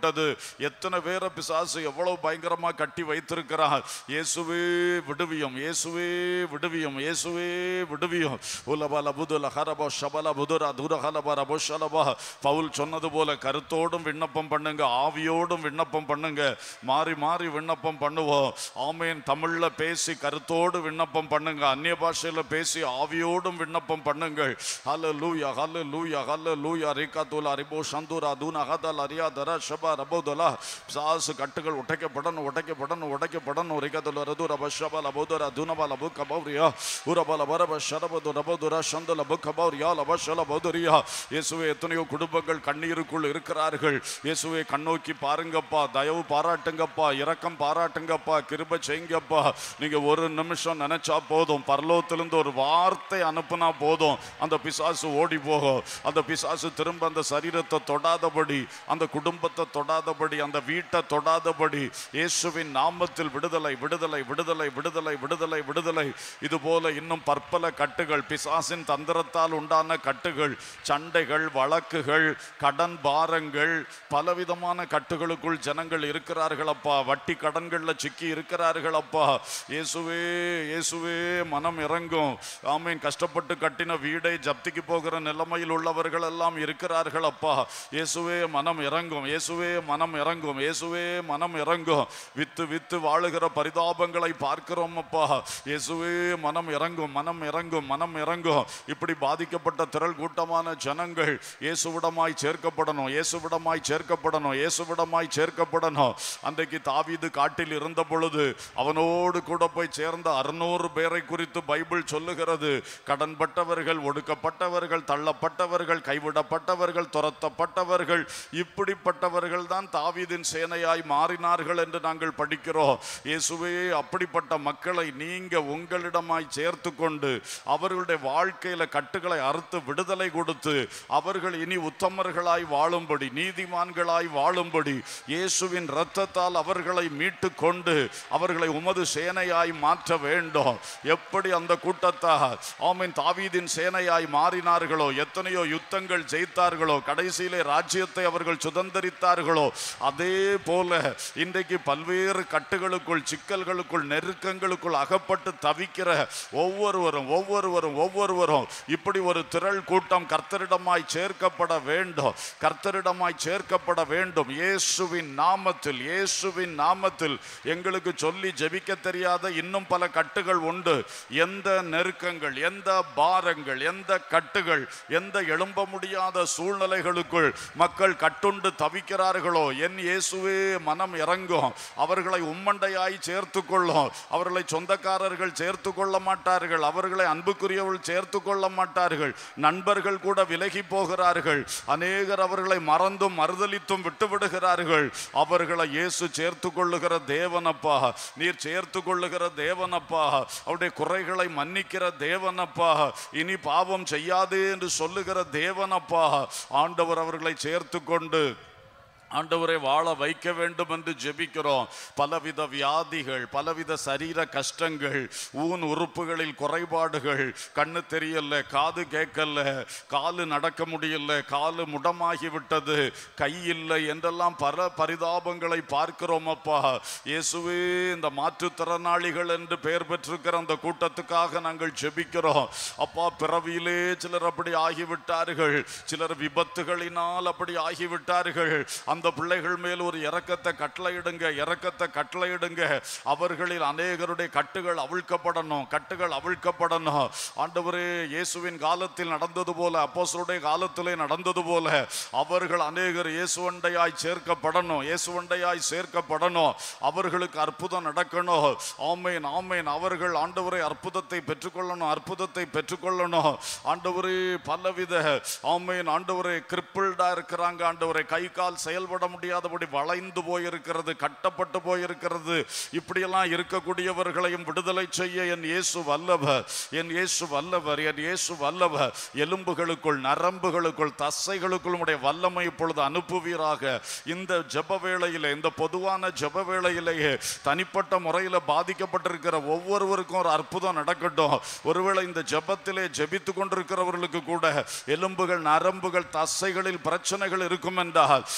பண்ணுது. எத்தனை பேரை பிசாசு எவ்வளவு பயங்கரமா கட்டி வைத்திருக்கிறார். இயேசுவே விடுவியும், இயேசுவே விடுவியும், இயேசுவே விடுவியும். உலபல புதுல ஹரபோ ஷபல புதுரா துரஹலப ரபோ ஷலபா. பவுல் சொன்னது போல கருத்தோடும் விண்ணப்பம் பண்ணுங்க, ஆவியோடும் விண்ணப்பம் பண்ணுங்க. மாறி மாறி விண்ணப்பம் பண்ணுவோம். ஆமேன். தமிழ்ல பேசி கருத்தோடு விண்ணப்பம் பண்ணுங்க, அந்நிய பாஷையில பேசி ஆவியோடும் விண்ணப்பம் பண்ணுங்கள். ஹல்லேலூயா ஹல்லேலூயா ஹல்லேலூயா. ரிகதுலா ரிபோ சந்துரா துனா ஹதல ரியா தர ஷபா ரபோதலா. பிசாசு கட்டுகள் உடைக்கப்படணும், உடைக்கப்படணும், உடைக்கப்படணும். ரிகதுல ரதுர பஷபல போதர துனபல புக்க பௌரியா உரபல வரப ஷரபது ரபதுர சந்தல புக்க பௌரியா லபஷல போதரியா. இயேசுவே, எத்தனையோ குடும்பங்கள் கண்ணீருக்குள் இருக்கிறார்கள். இயேசுவே, கண்ணோக்கி பாருங்கப்பா, தயவு பாராட்டுங்கப்பா, இரக்கம் பாராட்டுங்கப்பா, கிருபை செய்யுங்கப்பா. நீங்க ஒரு நிமிஷம் நினைச்சா போதும், பரலோகத்திலிருந்து ஒரு வார்த்தை அனுப்புனா போதும், அந்த பிசாசு ஓடி போகும். அந்த பிசாசு திரும்ப அந்த சரீரத்தை தொடாதபடி, அந்த குடும்பத்தை தொடாதபடி, அந்த வீட்டை தொடாதபடி இயேசுவின் நாமத்தில் விடுதலை விடுதலை விடுதலை விடுதலை விடுதலை விடுதலை. இது போல இன்னும் பற்பல கட்டுகள், பிசாசின் தந்திரத்தால் உண்டான கட்டுகள், சண்டைகள், வழக்குகள், கடன் பாரங்கள், பலவிதமான கட்டுகளுக்குள் ஜனங்கள் இருக்கிறார்கள் அப்பா. வட்டி கடன்கள்ல சிக்கி இருக்கிறார்கள் அப்பா. இயேசுவே இயேசுவே மனம் இறங்கும். ஆமீன். கஷ்டப்பட்டு கட்டின வீடை ஜப்திக்கு போகிற நிலைமையில் உள்ளவர்கள் எல்லாம் இருக்கிறார்கள் அப்பா. இயேசுவே மனம் இறங்கும், இயேசுவே மனம் இறங்கும், இயேசுவே மனம் இறங்கும். வித்து வித்து வாழுகிற பரிதாபங்களை பார்க்கிறோம் அப்பா. இயேசுவே மனம் இறங்கும், மனம் இறங்கும், மனம் இறங்கும். இப்படி பாதிக்கப்பட்ட திரள் கூட்டமான ஜனங்கள் இயேசுவிடமாய் சேர்க்கப்படணும், இயேசுவிடமாய் சேர்க்கப்படணும், இயேசுவிடமாய் சேர்க்கப்படணும். அன்றைக்கு தாவீது காட்டில் இருந்த பொழுது அவனோடு கூட போய் சேர்ந்த அறுநூறு பேரை குறித்து பைபிள் சொல்லுகிறது. கடன்பட்டவர்கள், ஒடுக்கப்பட்டவர்கள், தள்ளப்பட்டவர்கள், கைவிடப்பட்டவர்கள், துரத்தப்பட்டவர்கள், இப்படிப்பட்டவர்கள் தான் தாவீதின் சேனையாய் மாறினார்கள் என்று நாங்கள் படிக்கிறோம். இயேசுவே, அப்படிப்பட்ட மக்களை நீங்க உங்களிடமாய் சேர்த்து கொண்டு அவர்களுடைய வாழ்க்கையில கட்டுகளை அறுத்து விடுதலை கொடுத்து அவர்கள் இனி உத்தமர்களாய் வாழும்படி, நீதிமான்களாய் வாழும்படி இயேசுவின் இரத்தத்தால் அவர்களை மீட்டு கொண்டு அவர்களை உமது சேனையாய் மாற்ற வேண்டும். எப்படி அந்த கூட்டத்தார் ஆமீன் தாவீதின் சேனையாய் மாறினார்களோ, எத்தனையோ யுத்தங்கள் ஜெயித்தார்களோ, கடைசியிலே ராஜ்யத்தை அவர்கள் சுதந்திரித்தார்களோ, அதே போல இன்றைக்கு பல்வேறு கட்டுகளுக்குள், சிக்கல்களுக்குள், நெருக்கங்களுக்குள் அகப்பட்டு தவிக்கிற ஒவ்வொருவரும் ஒவ்வொருவரும் ஒவ்வொருவரும் இப்படி ஒரு திரள் கூட்டம் கர்த்தரிடமாய் சேர்க்கப்பட வேண்டும், கர்த்தரிடமாய் சேர்க்கப்பட வேண்டும். இயேசுவின் நாமத்தில், இயேசுவின் நாமத்தில். எங்களுக்கு சொல்லி ஜெபிக்க தெரியாத இன்னும் பல கட்டுகள் உண்டு. எந்த நெருக்கங்கள், எந்த பாரங்கள், எந்த கட்டுகள், எந்த எழும்ப முடியாத சூழ்நிலைகளுக்குள் மக்கள் கட்டுண்டு தவிக்கிறார்களோ, என் இயேசுவே மனம் இறங்கும். அவர்களை உம்மண்டையாய் சேர்த்து கொள்ளும். அவர்களை சொந்தக்காரர்கள் சேர்த்து கொள்ள மாட்டார்கள், அவர்களை அன்புக்குரியவர்கள் சேர்த்து கொள்ள மாட்டார்கள். நண்பர்கள் கூட விலகி போகிறார்கள். அநேகர் அவர்களை மறந்தும் மறுதலித்தும் விட்டுவிடுகிறார்கள். அவர்களை இயேசு சேர்த்து கொள்ளுகிற தேவனப்பா, நீர் சேர்த்து கொள்ளுகிற தேவனப்பா, அவருடைய குறைகளை மன்னிக்கிற தேவனப்பா, இனி பாவம் செய்யாதே என்று சொல்லுகிற தேவனப்பா. ஆண்டவர் அவர்களை சேர்த்து கொண்டு ஆண்டவரை வாழ வைக்க வேண்டும் என்று ஜெபிக்கிறோம். பலவித வியாதிகள், பலவித சரீர கஷ்டங்கள், ஊன் உறுப்புகளில் குறைபாடுகள், கண்ணு தெரியல, காது கேட்கல, காலு நடக்க முடியல, காலு முடமாகிவிட்டது, கை இல்லை என்றெல்லாம் பல பரிதாபங்களை பார்க்கிறோம் அப்பா. இயேசுவே, இந்த மாற்றுத்திறனாளிகள் என்று பெயர் பெற்றிருக்கிற அந்த கூட்டத்துக்காக நாங்கள் ஜெபிக்கிறோம் அப்பா. பிறவியிலே சிலர் அப்படி ஆகிவிட்டார்கள், சிலர் விபத்துகளினால் அப்படி ஆகிவிட்டார்கள். அந்த பிள்ளைகள் மேல் ஒரு இரக்கத்தை கட்டளையிடுங்க, இரக்கத்தை கட்டளையிடுங்க. அவர்களில் அநேகருடைய கட்டுகள் அவிழ்க்கப்படணும், கட்டுகள் அவிழ்க்கப்படணும். ஆண்டவரே, இயேசுவின் காலத்தில் நடந்தது போல, அப்போஸ்தலருடைய காலத்திலே நடந்தது போல அவர்கள் அநேகர் இயேசுவண்டையாய் சேர்க்கப்படணும், இயேசுவண்டையாய் சேர்க்கப்படணும். அவர்களுக்கு அற்புதம் நடக்கணும். ஆமேன், ஆமேன். அவர்கள் ஆண்டவரே அற்புதத்தை பெற்றுக்கொள்ளணும், அற்புதத்தை பெற்றுக்கொள்ளணும். ஆண்டவரே, பலவித ஆமேன் ஆண்டவரே கிரிப்பிள்டா இருக்கிறாங்க. ஆண்டவரே, கை கால் செயல் செயல்பட முடியாதபடி வளைந்து போயிருக்கிறது, கட்டப்பட்டு போயிருக்கிறது. இப்படியெல்லாம் இருக்கக்கூடியவர்களையும் விடுதலை செய்ய என் இயேசு வல்லவர், என் இயேசு வல்லவர், என் இயேசு வல்லவர். எலும்புகளுக்குள், நரம்புகளுக்குள், தசைகளுக்குள் உடைய வல்லமை இப்பொழுது அனுப்புவீராக. இந்த ஜெப வேளையிலே, இந்த பொதுவான ஜெப வேளையிலேயே தனிப்பட்ட முறையில் பாதிக்கப்பட்டிருக்கிற ஒவ்வொருவருக்கும் ஒரு அற்புதம் நடக்கட்டும். ஒருவேளை இந்த ஜெபத்திலே ஜெபித்து கொண்டிருக்கிறவர்களுக்கு கூட எலும்புகள், நரம்புகள், தசைகளில் பிரச்சனைகள் இருக்கும் என்றால் இப்பொழுது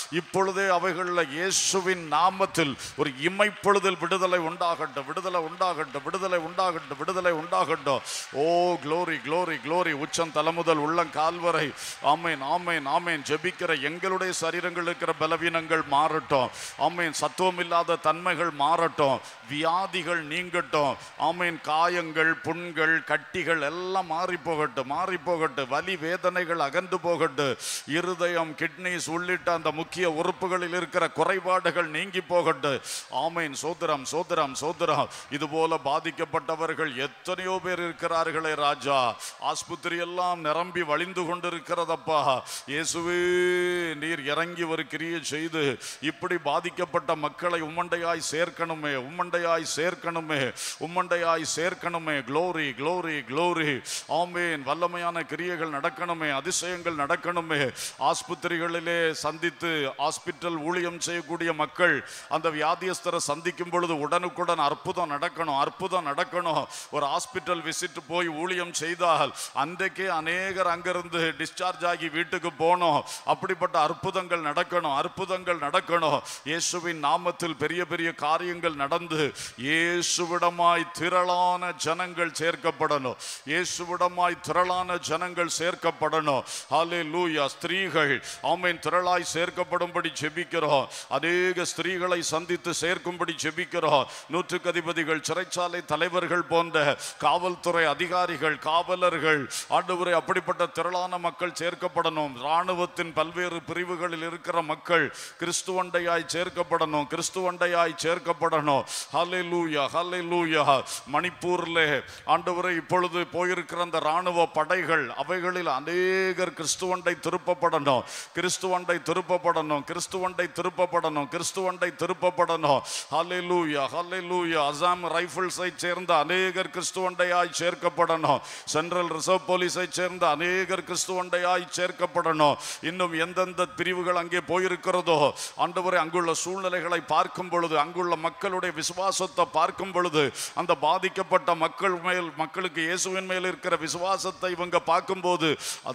இப்பொழுதே அவைகளில் இயேசுவின் நாமத்தில் ஒரு இமைப்பொழுதில் விடுதலை உண்டாகட்டும், விடுதலை உண்டாகட்டும், விடுதலை உண்டாகட்டும், விடுதலை உண்டாகட்டும். Oh glory glory glory. உச்சம் தலைமுதல் உள்ளம் கால்வரை ஆமேன் ஆமேன் ஆமேன் ஜெபிக்கிற எங்களுடைய சரீரங்கள் இருக்கிற பலவீனங்கள் மாறட்டும். ஆமேன். சத்துவம் இல்லாத தன்மைகள் மாறட்டும், வியாதிகள் நீங்கட்டும். ஆமேன். காயங்கள், புண்கள், கட்டிகள் எல்லாம் மாறி போகட்டும், மாறி போகட்டும். வலி வேதனைகள் அகன்று போகட்டும். இருதயம், கிட்னிஸ் உள்ளிட்ட அந்த முக்கிய உறுப்புகளில் இருக்கிற குறைபாடுகள் நீங்கி போகட்டும். ஆமேன். சோதரம் சோதரம் சோதரம். இது போல பாதிக்கப்பட்டவர்கள் எத்தனையோ பேர் இருக்கிறார்களே ராஜா. ஆஸ்பத்திரி எல்லாம் நிரம்பி வழிந்து கொண்டிருக்கிறதப்பா. இயேசுவே நீர் இறங்கி ஒரு கிரியை செய்து இப்படி பாதிக்கப்பட்ட மக்களை உம்மண்டையாய் சேர்க்கணுமே, உம்மண்டையாய் சேர்க்கணுமே, உம்மண்டையாய் சேர்க்கணுமே. Glory glory glory. ஆமேன். வல்லமையான கிரியைகள் நடக்கணுமே, அதிசயங்கள் நடக்கணுமே. ஆஸ்பத்திரிகளிலே சந்தித்து ஹாஸ்பிட்டல் ஊழியம் செய்யக்கூடிய மக்கள் அந்த வியாதியஸ்தரை சந்திக்கும் பொழுது உடனுக்குடன் அற்புதம் நடக்கணும், அற்புதம் நடக்கணும். ஒரு ஹாஸ்பிட்டல் விசிட் போய் ஊழியம் செய்தால் அன்றைக்கே அநேகர் அங்கிருந்து டிஸ்சார்ஜ் ஆகி வீட்டுக்கு போனோம். அப்படிப்பட்ட அற்புதங்கள் நடக்கணும், அற்புதங்கள் நடக்கணும். இயேசுவின் நாமத்தில் பெரிய பெரிய காரியங்கள் நடந்து இயேசுவிடமாய் திரளான ஜனங்கள் சேர்க்கப்படணும், இயேசுவிடமாய் திரளான ஜனங்கள் சேர்க்கப்படணும். ஹல்லேலூயா. ஸ்திரீகள் ஆமென் திரளாய் சேர்க்கப்படும்படி ஜெபிக்கிறோம். அநேக ஸ்திரீகளை சந்தித்து சேர்க்கும்படி ஜெபிக்கிறோம். நூற்றுக்கு அதிபதிகள், சிறைச்சாலை தலைவர்கள் போன்ற காவல்துறை அதிகாரிகள், காவலர்கள், ஆண்டவரே அப்படிப்பட்ட திரளான மக்கள் சேர்க்கப்படணும். இராணுவத்தின் பல்வேறு பிரிவுகளில் இருக்கிற மக்கள் கிறிஸ்துவண்டையாய் சேர்க்கப்படணும், கிறிஸ்துவண்டையாய் சேர்க்கப்படணும். ஹல்லேலூயா ஹல்லேலூயா. மணிப்பூர்ல ஆண்டவரே இப்பொழுது போயிருக்கிற அந்த இராணுவ படைகள் அவைகளில் அநேகர் கிறிஸ்துவண்டை திருப்பப்படணும், கிறிஸ்துவண்டை திருப்பப்படணும், கிறிஸ்துவண்டை திருப்பப்படணும், கிறிஸ்துவண்டை திருப்பப்படணும். ஹல்லேலூயா ஹல்லேலூயா. அசாம் ரைபிள்ஸை சேர்ந்த அநேகர் கிறிஸ்துவண்டையாய் சேர்க்கப்படணும். சென்ட்ரல் ரிசர்வ் போலீஸை சேர்ந்த அநேகர் கிறிஸ்துவண்டையாய் சேர்க்கப்படணும். இன்னும் எந்தெந்த பிரிவுகள் அங்கே போயிருக்கிறதோ ஆண்டவரே அங்குள்ள சூழ்நிலைகளை பார்க்கும் பொழுது, அங்குள்ள மக்களுடைய விசுவாசத்தை பார்க்கும் பொழுது, அந்த பாதிக்கப்பட்ட மக்கள் மேல், மக்களுக்கு இயேசுவின் மேல் இருக்கிற விசுவாசத்தை இவங்க பார்க்கும்போது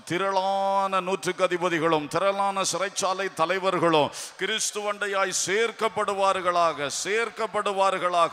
திரளான நூற்றுக்கு அதிபதிகளும் திரளான சிறைச்சாலை தலைவர்களும் கிறிஸ்துவண்டையாய் சேர்க்கப்படுவார்களாக, சேர்க்கப்படுவார்களாக.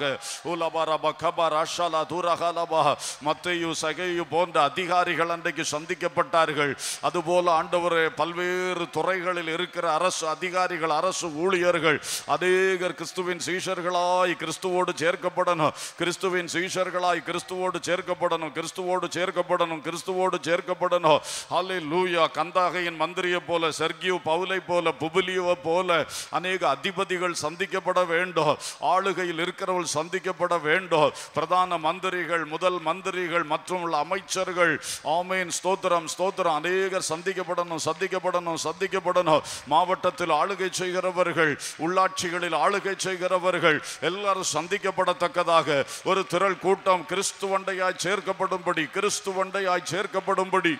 மத்தேயு, சகேயு போன்ற அதிகாரிகள் அன்றைக்கு சந்திக்கப்பட்டார்கள். அதுபோல ஆண்டவரே பல்வேறு துறைகளில் இருக்கிற அரசு அதிகாரிகள், அரசு ஊழியர்கள் அநேகர் கிறிஸ்துவின் சீஷர்களாய் கிறிஸ்துவோடு சேர்க்கப்படணும், கிறிஸ்துவின் சீஷர்களாய் கிறிஸ்துவோடு சேர்க்கப்படணும், கிறிஸ்துவோடு சேர்க்கப்படணும், கிறிஸ்துவோடு சேர்க்கப்படணும். ஹல்லேலூயா. கந்தாகையின் மந்திரியை போல, செர்கியு பவுலை போல, புபிலியோவை போல அநேக அதிபதிகள் சந்திக்கப்பட வேண்டும், ஆளுகையில் இருக்கிறவர்கள் சந்திக்கப்பட வேண்டும். பிரதான மந்திரிகள், முதல் மந்திரிகள் மற்றும் அமைச்சர்கள் ஆமென் ஸ்தோத்திரம் ஸ்தோத்திரம் அநேகர் சந்திக்கப்படணும், சந்திக்கப்படணும், சந்திக்கப்படணும். மாவட்டத்தில் ஆளுகை செய்கிறவர்கள், உள்ளாட்சிகளில் ஆளுகை செய்கிறவர்கள் எல்லாரும் சந்திக்கப்படத்தக்கதாக ஒரு திரள் கூட்டம் கிறிஸ்துவண்டையாய் சேர்க்கப்படும்படி, கிறிஸ்துவண்டையாய் சேர்க்கப்படும்படி.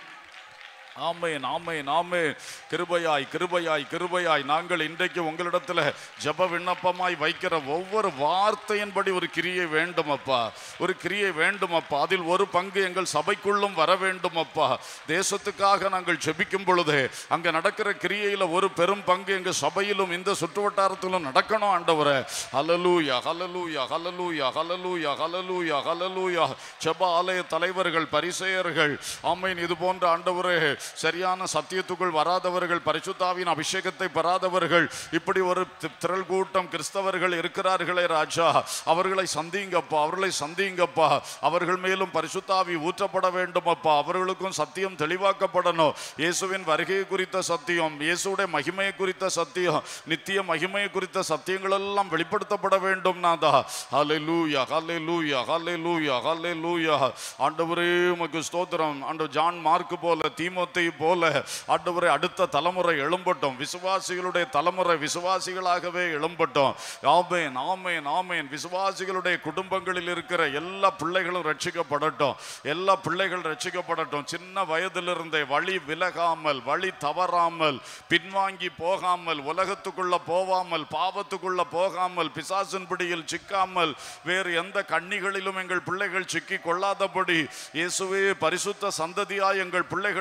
ஆமென் ஆமென் ஆமென். கிருபையாய் கிருபையாய் கிருபையாய் நாங்கள் இன்றைக்கு உங்களிடத்துல ஜெப விண்ணப்பமாய் வைக்கிற ஒவ்வொரு வார்த்தையின்படி ஒரு கிரியை வேண்டும் அப்பா, ஒரு கிரியை வேண்டும் அப்பா. அதில் ஒரு பங்கு எங்கள் சபைக்குள்ளும் வர வேண்டும் அப்பா. தேசத்துக்காக நாங்கள் ஜெபிக்கும் பொழுது அங்க நடக்கிற கிரியையில ஒரு பெரும் பங்கு எங்க சபையிலும் இந்த சுற்றுவட்டாரத்திலும் நடக்கணும் ஆண்டவரே. ஹல்லேலூயா ஹல்லேலூயா ஹல்லேலூயா ஹல்லேலூயா ஹல்லேலூயா ஹல்லேலூயா. ஜெப ஆலய தலைவர்கள், பரிசேயர்கள் ஆமென் இது போன்ற ஆண்டவரே சரியான சத்தியத்துக்குள் வராதவர்கள், பரிசுத்தாவின் அபிஷேகத்தை பெறாதவர்கள், இப்படி ஒரு திரள் கூட்டம் கிறிஸ்தவர்கள் இருக்கிறார்களே ராஜா, அவர்களை சந்திங்கப்பா, அவர்களை சந்திங்கப்பா. அவர்கள் மேலும் பரிசுத்தாவி ஊற்றப்பட வேண்டும் அப்பா. அவர்களுக்கும் சத்தியம் தெளிவாக்கப்படணும். இயேசுவின் வருகை குறித்த சத்தியம், இயேசுடைய மகிமையை குறித்த சத்தியம், நித்திய மகிமையை குறித்த சத்தியங்கள் எல்லாம் வெளிப்படுத்தப்பட வேண்டும் நாதா. ஹல்லேலூயா ஹல்லேலூயா ஹல்லேலூயா ஹல்லேலூயா. ஆண்டவரே உமக்கு ஸ்தோத்திரம். ஆண்டவர் ஜான் மார்க் போல, தீமோத்தேயு போல ஆண்டவரே அடுத்த தலைமுறை எழும்பட்டும், விசுவாசிகளுடைய தலைமுறை விசுவாசிகளாகவே எழும்பட்டும். ஆமென் ஆமென் ஆமென். விசுவாசிகளுடைய குடும்பங்களில் இருக்கிற எல்லா பிள்ளைகளும் ரட்சிக்கப்படட்டும், எல்லா பிள்ளைகள் ரட்சிக்கப்படட்டும். சின்ன வயதிலிருந்தே வழி விலகாமல், வழி தவறாமல், பின்வாங்கி போகாமல், உலகத்துக்குள்ள போகாமல், பாவத்துக்குள்ள போகாமல், பிசாசின் பிடியில் சிக்காமல், வேறு எந்த கண்ணிகளிலும் எங்கள் பிள்ளைகள் சிக்கி கொள்ளாதபடி இயேசுவே பரிசுத்த சந்ததியாய் எங்கள் பிள்ளைகள் எழும்பி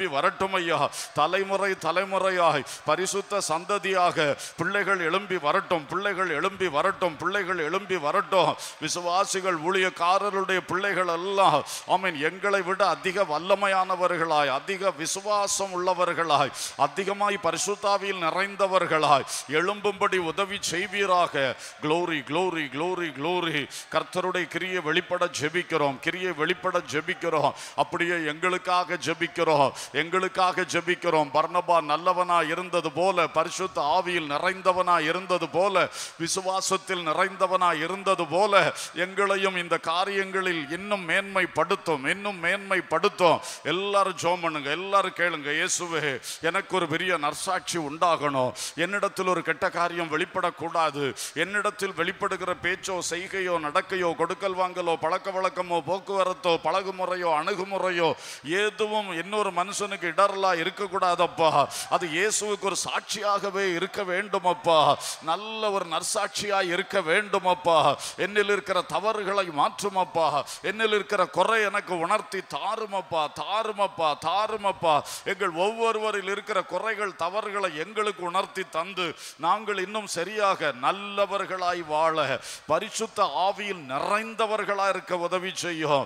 எழும்பி வரட்டும் ஐயா. தலைமுறை தலைமுறையாய் பரிசுத்த சந்ததியாக பிள்ளைகள் எழும்பி வரட்டும், பிள்ளைகள் எழும்பி வரட்டும், பிள்ளைகள் எழும்பி வரட்டும். விசுவாசிகள் ஊழியக்காரருடைய பிள்ளைகள் எல்லாம் ஆமென் எங்களை விட அதிக வல்லமையானவர்களாய், அதிக விசுவாசம் உள்ளவர்களாய், அதிகமாய் பரிசுத்தாவியில் நிறைந்தவர்களாய் எழும்பும்படி உதவி செய்வீராக. Glory glory glory glory. கர்த்தருடைய கிரியை வெளிப்பட ஜெபிக்கிறோம், கிரியை வெளிப்பட ஜெபிக்கிறோம். அப்படியே எங்களுக்காக ஜெபிக்கிறோம், எங்களுக்காக ஜெபிக்கிறோம். பர்னபா நல்லவனா இருந்தது போல, பரிசுத்த ஆவியில் நிறைந்தவனா இருந்தது போல, விசுவாசத்தில் நிறைந்தவனா இருந்தது போல எங்களையும் இந்த காரியங்களில் இன்னும் மேன்மைப்படுத்தும், இன்னும் மேன்மைப்படுத்தும். எல்லாரும் ஜெபம் பண்ணுங்க, எல்லாரும் கேளுங்க. இயேசுவே, எனக்கு ஒரு பெரிய நற்சாட்சி உண்டாகணும். என்னிடத்தில் ஒரு கெட்ட காரியம் வெளிப்படக்கூடாது. என்னிடத்தில் வெளிப்படுகிற பேச்சோ செய்கையோ நடக்கையோ கொடுக்கல் வாங்கலோ பழக்க வழக்கமோ போக்குவரத்தோ பழகுமுறையோ அணுகுமுறையோ எதுவும் இன்னொரு மனுஷனுக்கு இடரலா இருக்கக்கூடாதப்பா. அது இயேசுவுக்கு ஒரு சாட்சியாகவே இருக்க வேண்டும் அப்பா. நல்ல ஒரு நற்சாட்சியாய் இருக்க வேண்டும் அப்பா. என்னில் இருக்கிற தவறுகளை மாற்றுமப்பா. என்னில் இருக்கிற குறை எனக்கு உணர்த்தி தாருமப்பா, தாருமப்பா, தாருமப்பா. எங்கள் ஒவ்வொருவரில் இருக்கிற குறைகள் தவறுகளை எங்களுக்கு உணர்த்தி தந்து நாங்கள் இன்னும் சரியாக நல்லவர்களாய் வாழ, பரிசுத்த ஆவியில் நிறைந்தவர்களாய் இருக்க உதவி செய்யும்.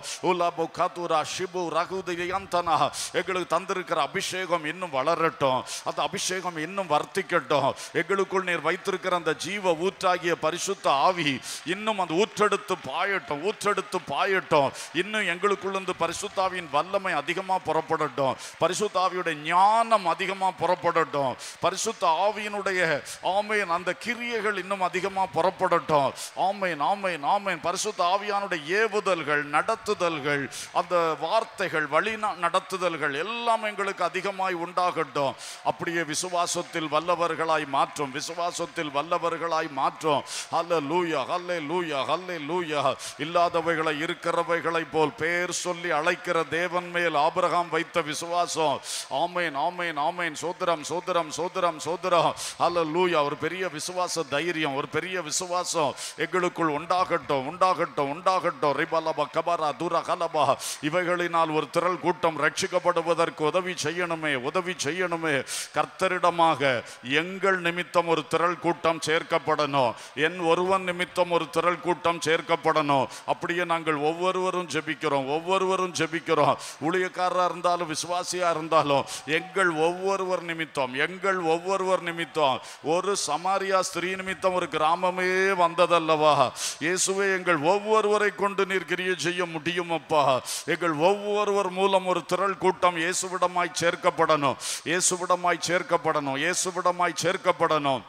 எங்களுக்கு தந்திருக்கிற அபிஷேகம் இன்னும் வளரட்டும், அந்த அபிஷேகம் இன்னும் வர்த்திக்கட்டும். எங்களுக்குள் நீர் வைத்திருக்கிற அந்த ஜீவ ஊற்றாகிய பரிசுத்த ஆவி இன்னும் அந்த ஊற்றெடுத்து பாயட்டும், ஊற்றெடுத்து பாயட்டும். இன்னும் எங்களுக்குள்ள பரிசுத்தாவியின் வல்லமை அதிகமாக புறப்படட்டும், பரிசுத்த ஆவியுடைய ஞானம் அதிகமாக புறப்படட்டும், பரிசுத்த ஆவியினுடைய ஆமென் அந்த கிரியைகள் இன்னும் அதிகமாக புறப்படட்டும். ஆமென் ஆமென் ஆமென். பரிசுத்த ஆவியானுடைய ஏவுதல்கள், நடத்துதல்கள், அந்த வார்த்தைகள், வழி நடத்துதல்கள் எல்லாம் எங்களுக்கு அதிகமாய் உண்டாகட்டும். அப்படியே விசுவாசத்தில் வல்லவர்களாய் மாற்றும், விசுவாசத்தில் வல்லவர்களாய் மாற்றும். ஹல்லேலூயா ஹல்லேலூயா ஹல்லேலூயா. இல்லாதவைகளை இருக்கிறவைகளை போல் பேர் சொல்லி அழைக்கிற தேவன் மேல் ஆபிரகாம் வைத்த விசுவாசம். ஆமென் ஆமென் ஆமென். சோதரம் சோதரம் சோதரம் சோதரம். ஹல்லேலூயா. ஒரு பெரிய விசுவாச தைரியம், ஒரு பெரிய விசுவாசம் எங்களுக்குள் உண்டாகட்டும், உண்டாகட்டும், உண்டாகட்டும். ரிபலப கபரா துர கலபா. இவைகளினால் ஒரு திரள் கூட்டம் ரட்சிக்கப்படுவதற்கு உதவி செய்யணுமே, உதவி செய்யணுமே. கர்த்தரிடமாக எங்கள் நிமித்தம் ஒரு திரள் கூட்டம் சேர்க்கப்படணும், என் ஒருவன் நிமித்தம் ஒரு திரள் கூட்டம் சேர்க்கப்படணும். அப்படியே நாங்கள் ஒவ்வொருவரும் ஜெபிக்கிறோம், ஒவ்வொருவரும் ஜெபிக்கிறோம். ஊழியக்காரராக இருந்தாலும் விசுவாசியா இருந்தாலும் எங்கள் ஒவ்வொருவர் நிமித்தம், எங்கள் ஒவ்வொருவர் நிமித்தம். ஒரு சமாரியா ஸ்திரீ நிமித்தம் ஒரு கிராமமே வந்ததல்லவா. இயேசுவே, எங்கள் ஒவ்வொருவரை கொண்டு நீர் கிரியை செய்ய முடியும் அப்பா. எங்கள் ஒவ்வொருவர் மூலம் ஒரு திரள் கூட்டம் இயேசுவிடமாய் சேர்க்கப்படணும், இயேசுவிடமாய் சேர்க்கப்படணும், இயேசுவிடமாய் சேர்க்கப்படணும்.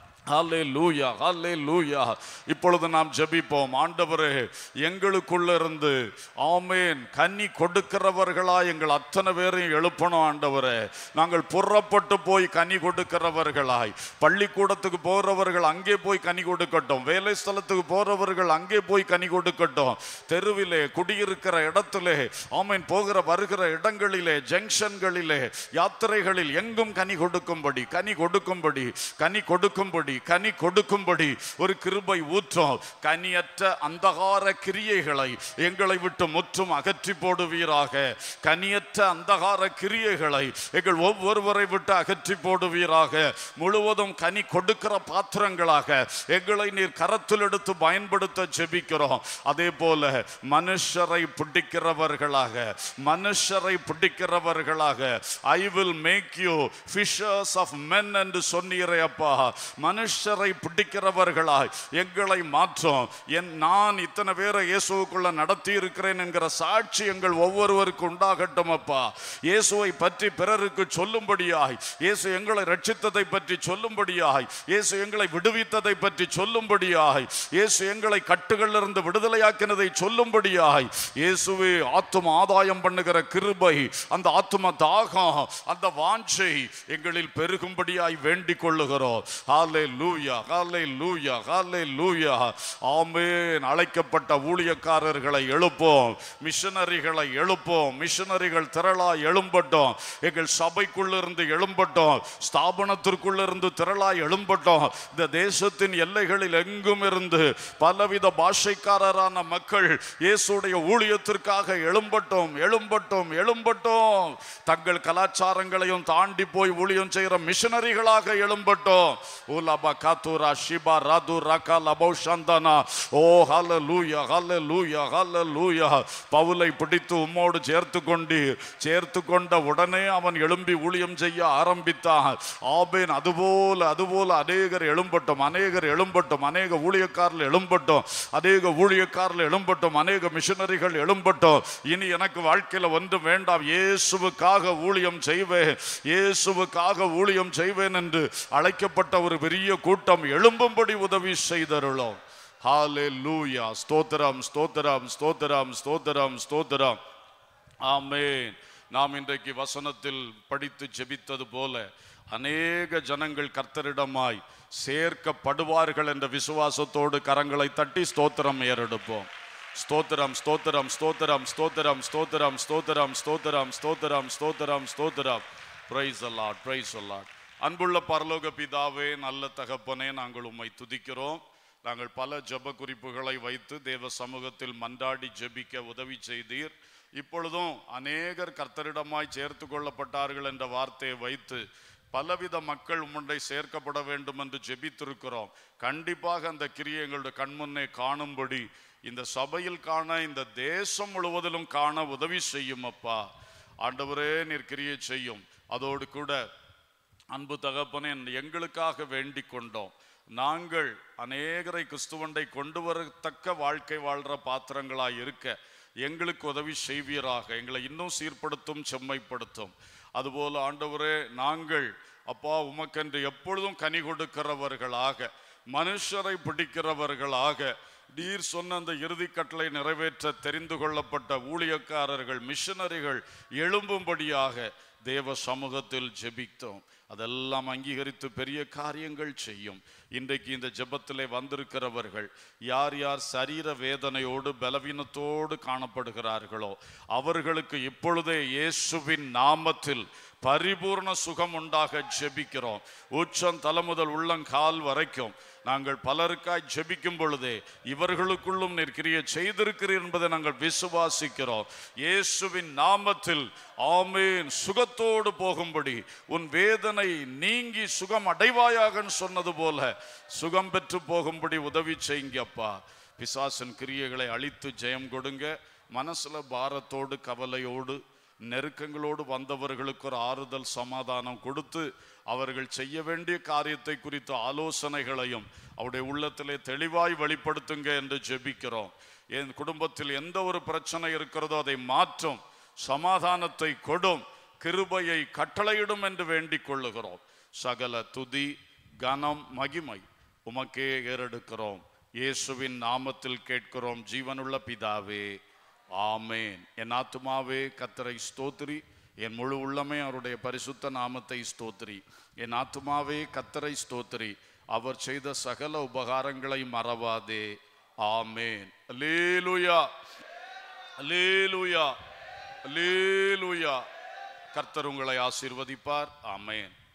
ஹல்லேலூயா ஹல்லேலூயா. இப்பொழுது நாம் ஜெபிப்போம். ஆண்டவரே, எங்களுக்குள்ள இருந்து ஆமென் கன்னி கொடுக்கிறவர்களா எங்கள் அத்தனை பேரையும் எழுப்பணும். ஆண்டவரே, நாங்கள் புறப்பட்டு போய் கனி கொடுக்கிறவர்களாய், பள்ளிக்கூடத்துக்கு போறவர்கள் அங்கே போய் கனி கொடுக்கட்டும், வேலை ஸ்தலத்துக்கு போறவர்கள் அங்கே போய் கனி கொடுக்கட்டும், தெருவிலே குடியிருக்கிற இடத்திலே ஆமென் போகிற வருகிற இடங்களிலே ஜங்ஷன்களிலே யாத்திரைகளில் எங்கும் கனி கொடுக்கும்படி, கனி கொடுக்கும்படி, கனி கொடுக்கும்படி, கனி கொடுக்கும்படி ஒரு கிருபை ஊற்றும். கனியற்ற அந்தகார கிரியைகளை எங்களை விட்டு முற்றும் அகற்றி போடுவீராக. கனியற்ற அந்தகார கிரியைகளை எங்கள் ஒவ்வொருவரை விட்டு அகற்றி போடுவீராக. முழுவதும் கனி கொடுக்கிற பாத்திரங்களாக எங்களை நீர் கரத்தில் எடுத்து பயன்படுத்த ஜெபிக்கிறோம். அதே போல மனுஷரை பிடிக்கிறவர்களாக, மனுஷரை பிடிக்கிறவர்களாக I will make you fishers of men என்று சொன்னீரே அப்பா. மனுஷரை பிடிக்கிறவர்களாய் எங்களை மாற்றும். என் நான் இத்தனை பேரை இயேசுவுக்குள்ள நடத்தி இருக்கிறேன் என்கிற சாட்சி எங்கள் ஒவ்வொருவருக்கு உண்டாகட்டும் அப்பா. இயேசுவை பற்றி பிறருக்கு சொல்லும்படியாய், இயேசு எங்களை ரட்சித்ததை பற்றி சொல்லும்படியாய், இயேசு எங்களை விடுவித்ததை பற்றி சொல்லும்படியாய், இயேசு எங்களை கட்டுகளிலிருந்து விடுதலையாக்கினதை சொல்லும்படியாய், இயேசுவே ஆத்தும ஆதாயம் பண்ணுகிற கிருபை, அந்த ஆத்தும தாகம், அந்த வாஞ்சை எங்களில் பெருகும்படியாய் வேண்டிக் கொள்ளுகிறோம். ஹல்லேலூயா ஹல்லேலூயா, ஹல்லேலூயா, ஹல்லேலூயா. ஆமென். அழைக்கப்பட்ட ஊழியக்காரர்களை எழுப்போம், மிஷனரிகளை எழுப்போம். மிஷனரிகள் திரளாய் எழும்பட்டும். எங்கள் சபைக்குள்ளிருந்து எழும்பட்டும், ஸ்தாபனத்திற்குள்ளிருந்து திரளாய் எழும்பட்டும். இந்த தேசத்தின் எல்லைகளில் எங்கும் இருந்து பலவித பாஷைக்காரரான மக்கள் இயேசுடைய ஊழியத்திற்காக எழும்பட்டும், எழும்பட்டும், எழும்பட்டும். தங்கள் கலாச்சாரங்களையும் தாண்டி போய் ஊழியம் செய்கிற மிஷனரிகளாக எழும்பட்டும். உலபா காத்துரா ஷிபா ராது ரகா லபோ சந்தனா. ஓ ஹல்லேலூயா, ஹல்லேலூயா, ஹல்லேலூயா. பவுலை பிடித்து உம்மோடு சேர்த்து கொண்டு சேர்த்து கொண்ட உடனே அவன் எழும்பி ஊழியம் செய்ய ஆரம்பித்தான். ஆபேன். அதுபோல அதுபோல அநேகர் எழும்பட்டும், அநேகர் எழும்பட்டும், அநேக ஊழியக்காரர்கள் எழும்பட்டும், அநேக ஊழியக்காரர்கள் எழும்பட்டும், அநேக மிஷனரிகள் எழும்பட்டும். இனி எனக்கு வாழ்க்கையில் ஒன்று வேண்டாம், இயேசுவுக்காக ஊழியம் செய்வேன், இயேசுவுக்காக ஊழியம் செய்வேன் என்று அழைக்கப்பட்ட ஒரு பெரிய கூட்டம் எழும்பும்படி உதவி செய்தருளோம். ஹல்லேலூயா. ஸ்தோத்திரம், ஸ்தோத்திரம், ஸ்தோத்திரம், ஸ்தோத்திரம், ஸ்தோத்திரம். ஆமென். நாம் இன்றைக்கு வசனத்தில் படித்து ஜெபித்தது போல அநேக ஜனங்கள் கர்த்தரிடமாய் சேர்க்கப்படுவார்கள் என்ற விசுவாசத்தோடு கரங்களை தட்டி ஸ்தோத்திரம் ஏறெடுப்போம். ஸ்தோத்திரம், ஸ்தோத்திரம், ஸ்தோத்திரம், ஸ்தோத்திரம், ஸ்தோத்திரம், ஸ்தோத்திரம், ஸ்தோத்திரம், ஸ்தோத்திரம், ஸ்தோத்திரம், ஸ்தோத்திரம். Praise the lord, praise the lord. அன்புள்ள பரலோக பிதாவே, நல்ல தகப்பனே, நாங்கள் உம்மை துதிக்கிறோம். நாங்கள் பல ஜெப குறிப்புகளை வைத்து தேவ சமூகத்தில் மன்றாடி ஜெபிக்க உதவி செய்தீர். இப்பொழுதும் அநேகர் கர்த்தரிடமாய் சேர்த்து கொள்ளப்பட்டார்கள் என்ற வார்த்தையை வைத்து பலவித மக்கள் உம்முண்டை சேர்க்கப்பட வேண்டும் என்று ஜெபித்திருக்கிறோம். கண்டிப்பாக அந்த கிரியை எங்களுடைய கண்முன்னே காணும்படி இந்த சபையில் காண, இந்த தேசம் முழுவதிலும் காண உதவி செய்யும் அப்பா. ஆண்டவரே, நீர் கிரியை செய்யும். அதோடு கூட அன்பு தகப்பனே, எங்களுக்காக வேண்டிக் கொண்டோம். நாங்கள் அநேகரை கிறிஸ்துவண்டை கொண்டு வரத்தக்க வாழ்க்கை வாழ்கிற பாத்திரங்களாய் இருக்க எங்களுக்கு உதவி செய்வீராக. எங்களை இன்னும் சீர்படுத்தும், செம்மைப்படுத்தும். அதுபோல ஆண்டவரே, நாங்கள் அப்பா உமக்கென்று எப்பொழுதும் கனி கொடுக்கிறவர்களாக, மனுஷரை பிடிக்கிறவர்களாக, நீர் சொன்ன அந்த இறுதி கட்டளை நிறைவேற்ற தெரிந்து கொள்ளப்பட்ட ஊழியக்காரர்கள், மிஷனரிகள் எழும்பும்படியாக தேவ சமூகத்தில் ஜெபித்தோம். அதெல்லாம் அங்கீகரித்து பெரிய காரியங்கள் செய்யும். இன்றைக்கு இந்த ஜெபத்திலே வந்திருக்கிறவர்கள் யார் யார் சரீர வேதனையோடு பலவீனத்தோடு காணப்படுகிறார்களோ அவர்களுக்கு இப்பொழுதே இயேசுவின் நாமத்தில் பரிபூர்ண சுகம் உண்டாக ஜெபிக்கிறோம். உச்சம் தலைமுதல் உள்ளங்கால் வரைக்கும் நாங்கள் பலருக்காய் ஜெபிக்கும் பொழுதே இவர்களுக்குள்ளும் நீர் கிரியை செய்திருக்கிறீர் என்பதை நாங்கள் விசுவாசிக்கிறோம். இயேசுவின் நாமத்தில் ஆமென். சுகத்தோடு போகும்படி உன் வேதனை நீங்கி சுகம் அடைவாயாக சொன்னது போல சுகம் பெற்று போகும்படி உதவி செய்யுங்கப்பா. பிசாசின் கிரியைகளை அழித்து ஜெயம் கொடுங்க. மனசுல பாரத்தோடு கவலையோடு நெருக்கங்களோடு வந்தவர்களுக்கு ஒரு ஆறுதல் சமாதானம் கொடுத்து அவர்கள் செய்ய வேண்டிய காரியத்தை குறித்த ஆலோசனைகளையும் அவருடைய உள்ளத்திலே தெளிவாய் வெளிப்படுத்துங்க என்று ஜெபிக்கிறோம். என் குடும்பத்தில் எந்த ஒரு பிரச்சனை இருக்கிறதோ அதை மாற்றும், சமாதானத்தை கொடும், கிருபையை கட்டளையிடும் என்று வேண்டிக் கொள்ளுகிறோம். சகல துதி கனம் மகிமை உமக்கே ஏறெடுக்கிறோம். இயேசுவின் நாமத்தில் கேட்கிறோம் ஜீவனுள்ள பிதாவே, ஆமேன். என் ஆத்துமாவே கர்த்தரை ஸ்தோத்திரி, என் முழு உள்ளமே அவருடைய பரிசுத்த நாமத்தை ஸ்தோத்திரி. என் ஆத்துமாவே கர்த்தரை ஸ்தோத்திரி, அவர் செய்த சகல உபகாரங்களை மறவாதே. ஆமேன். அல்லேலூயா, அல்லேலூயா, அல்லேலூயா. கர்த்தர் உங்களை ஆசீர்வதிப்பார். ஆமேன்.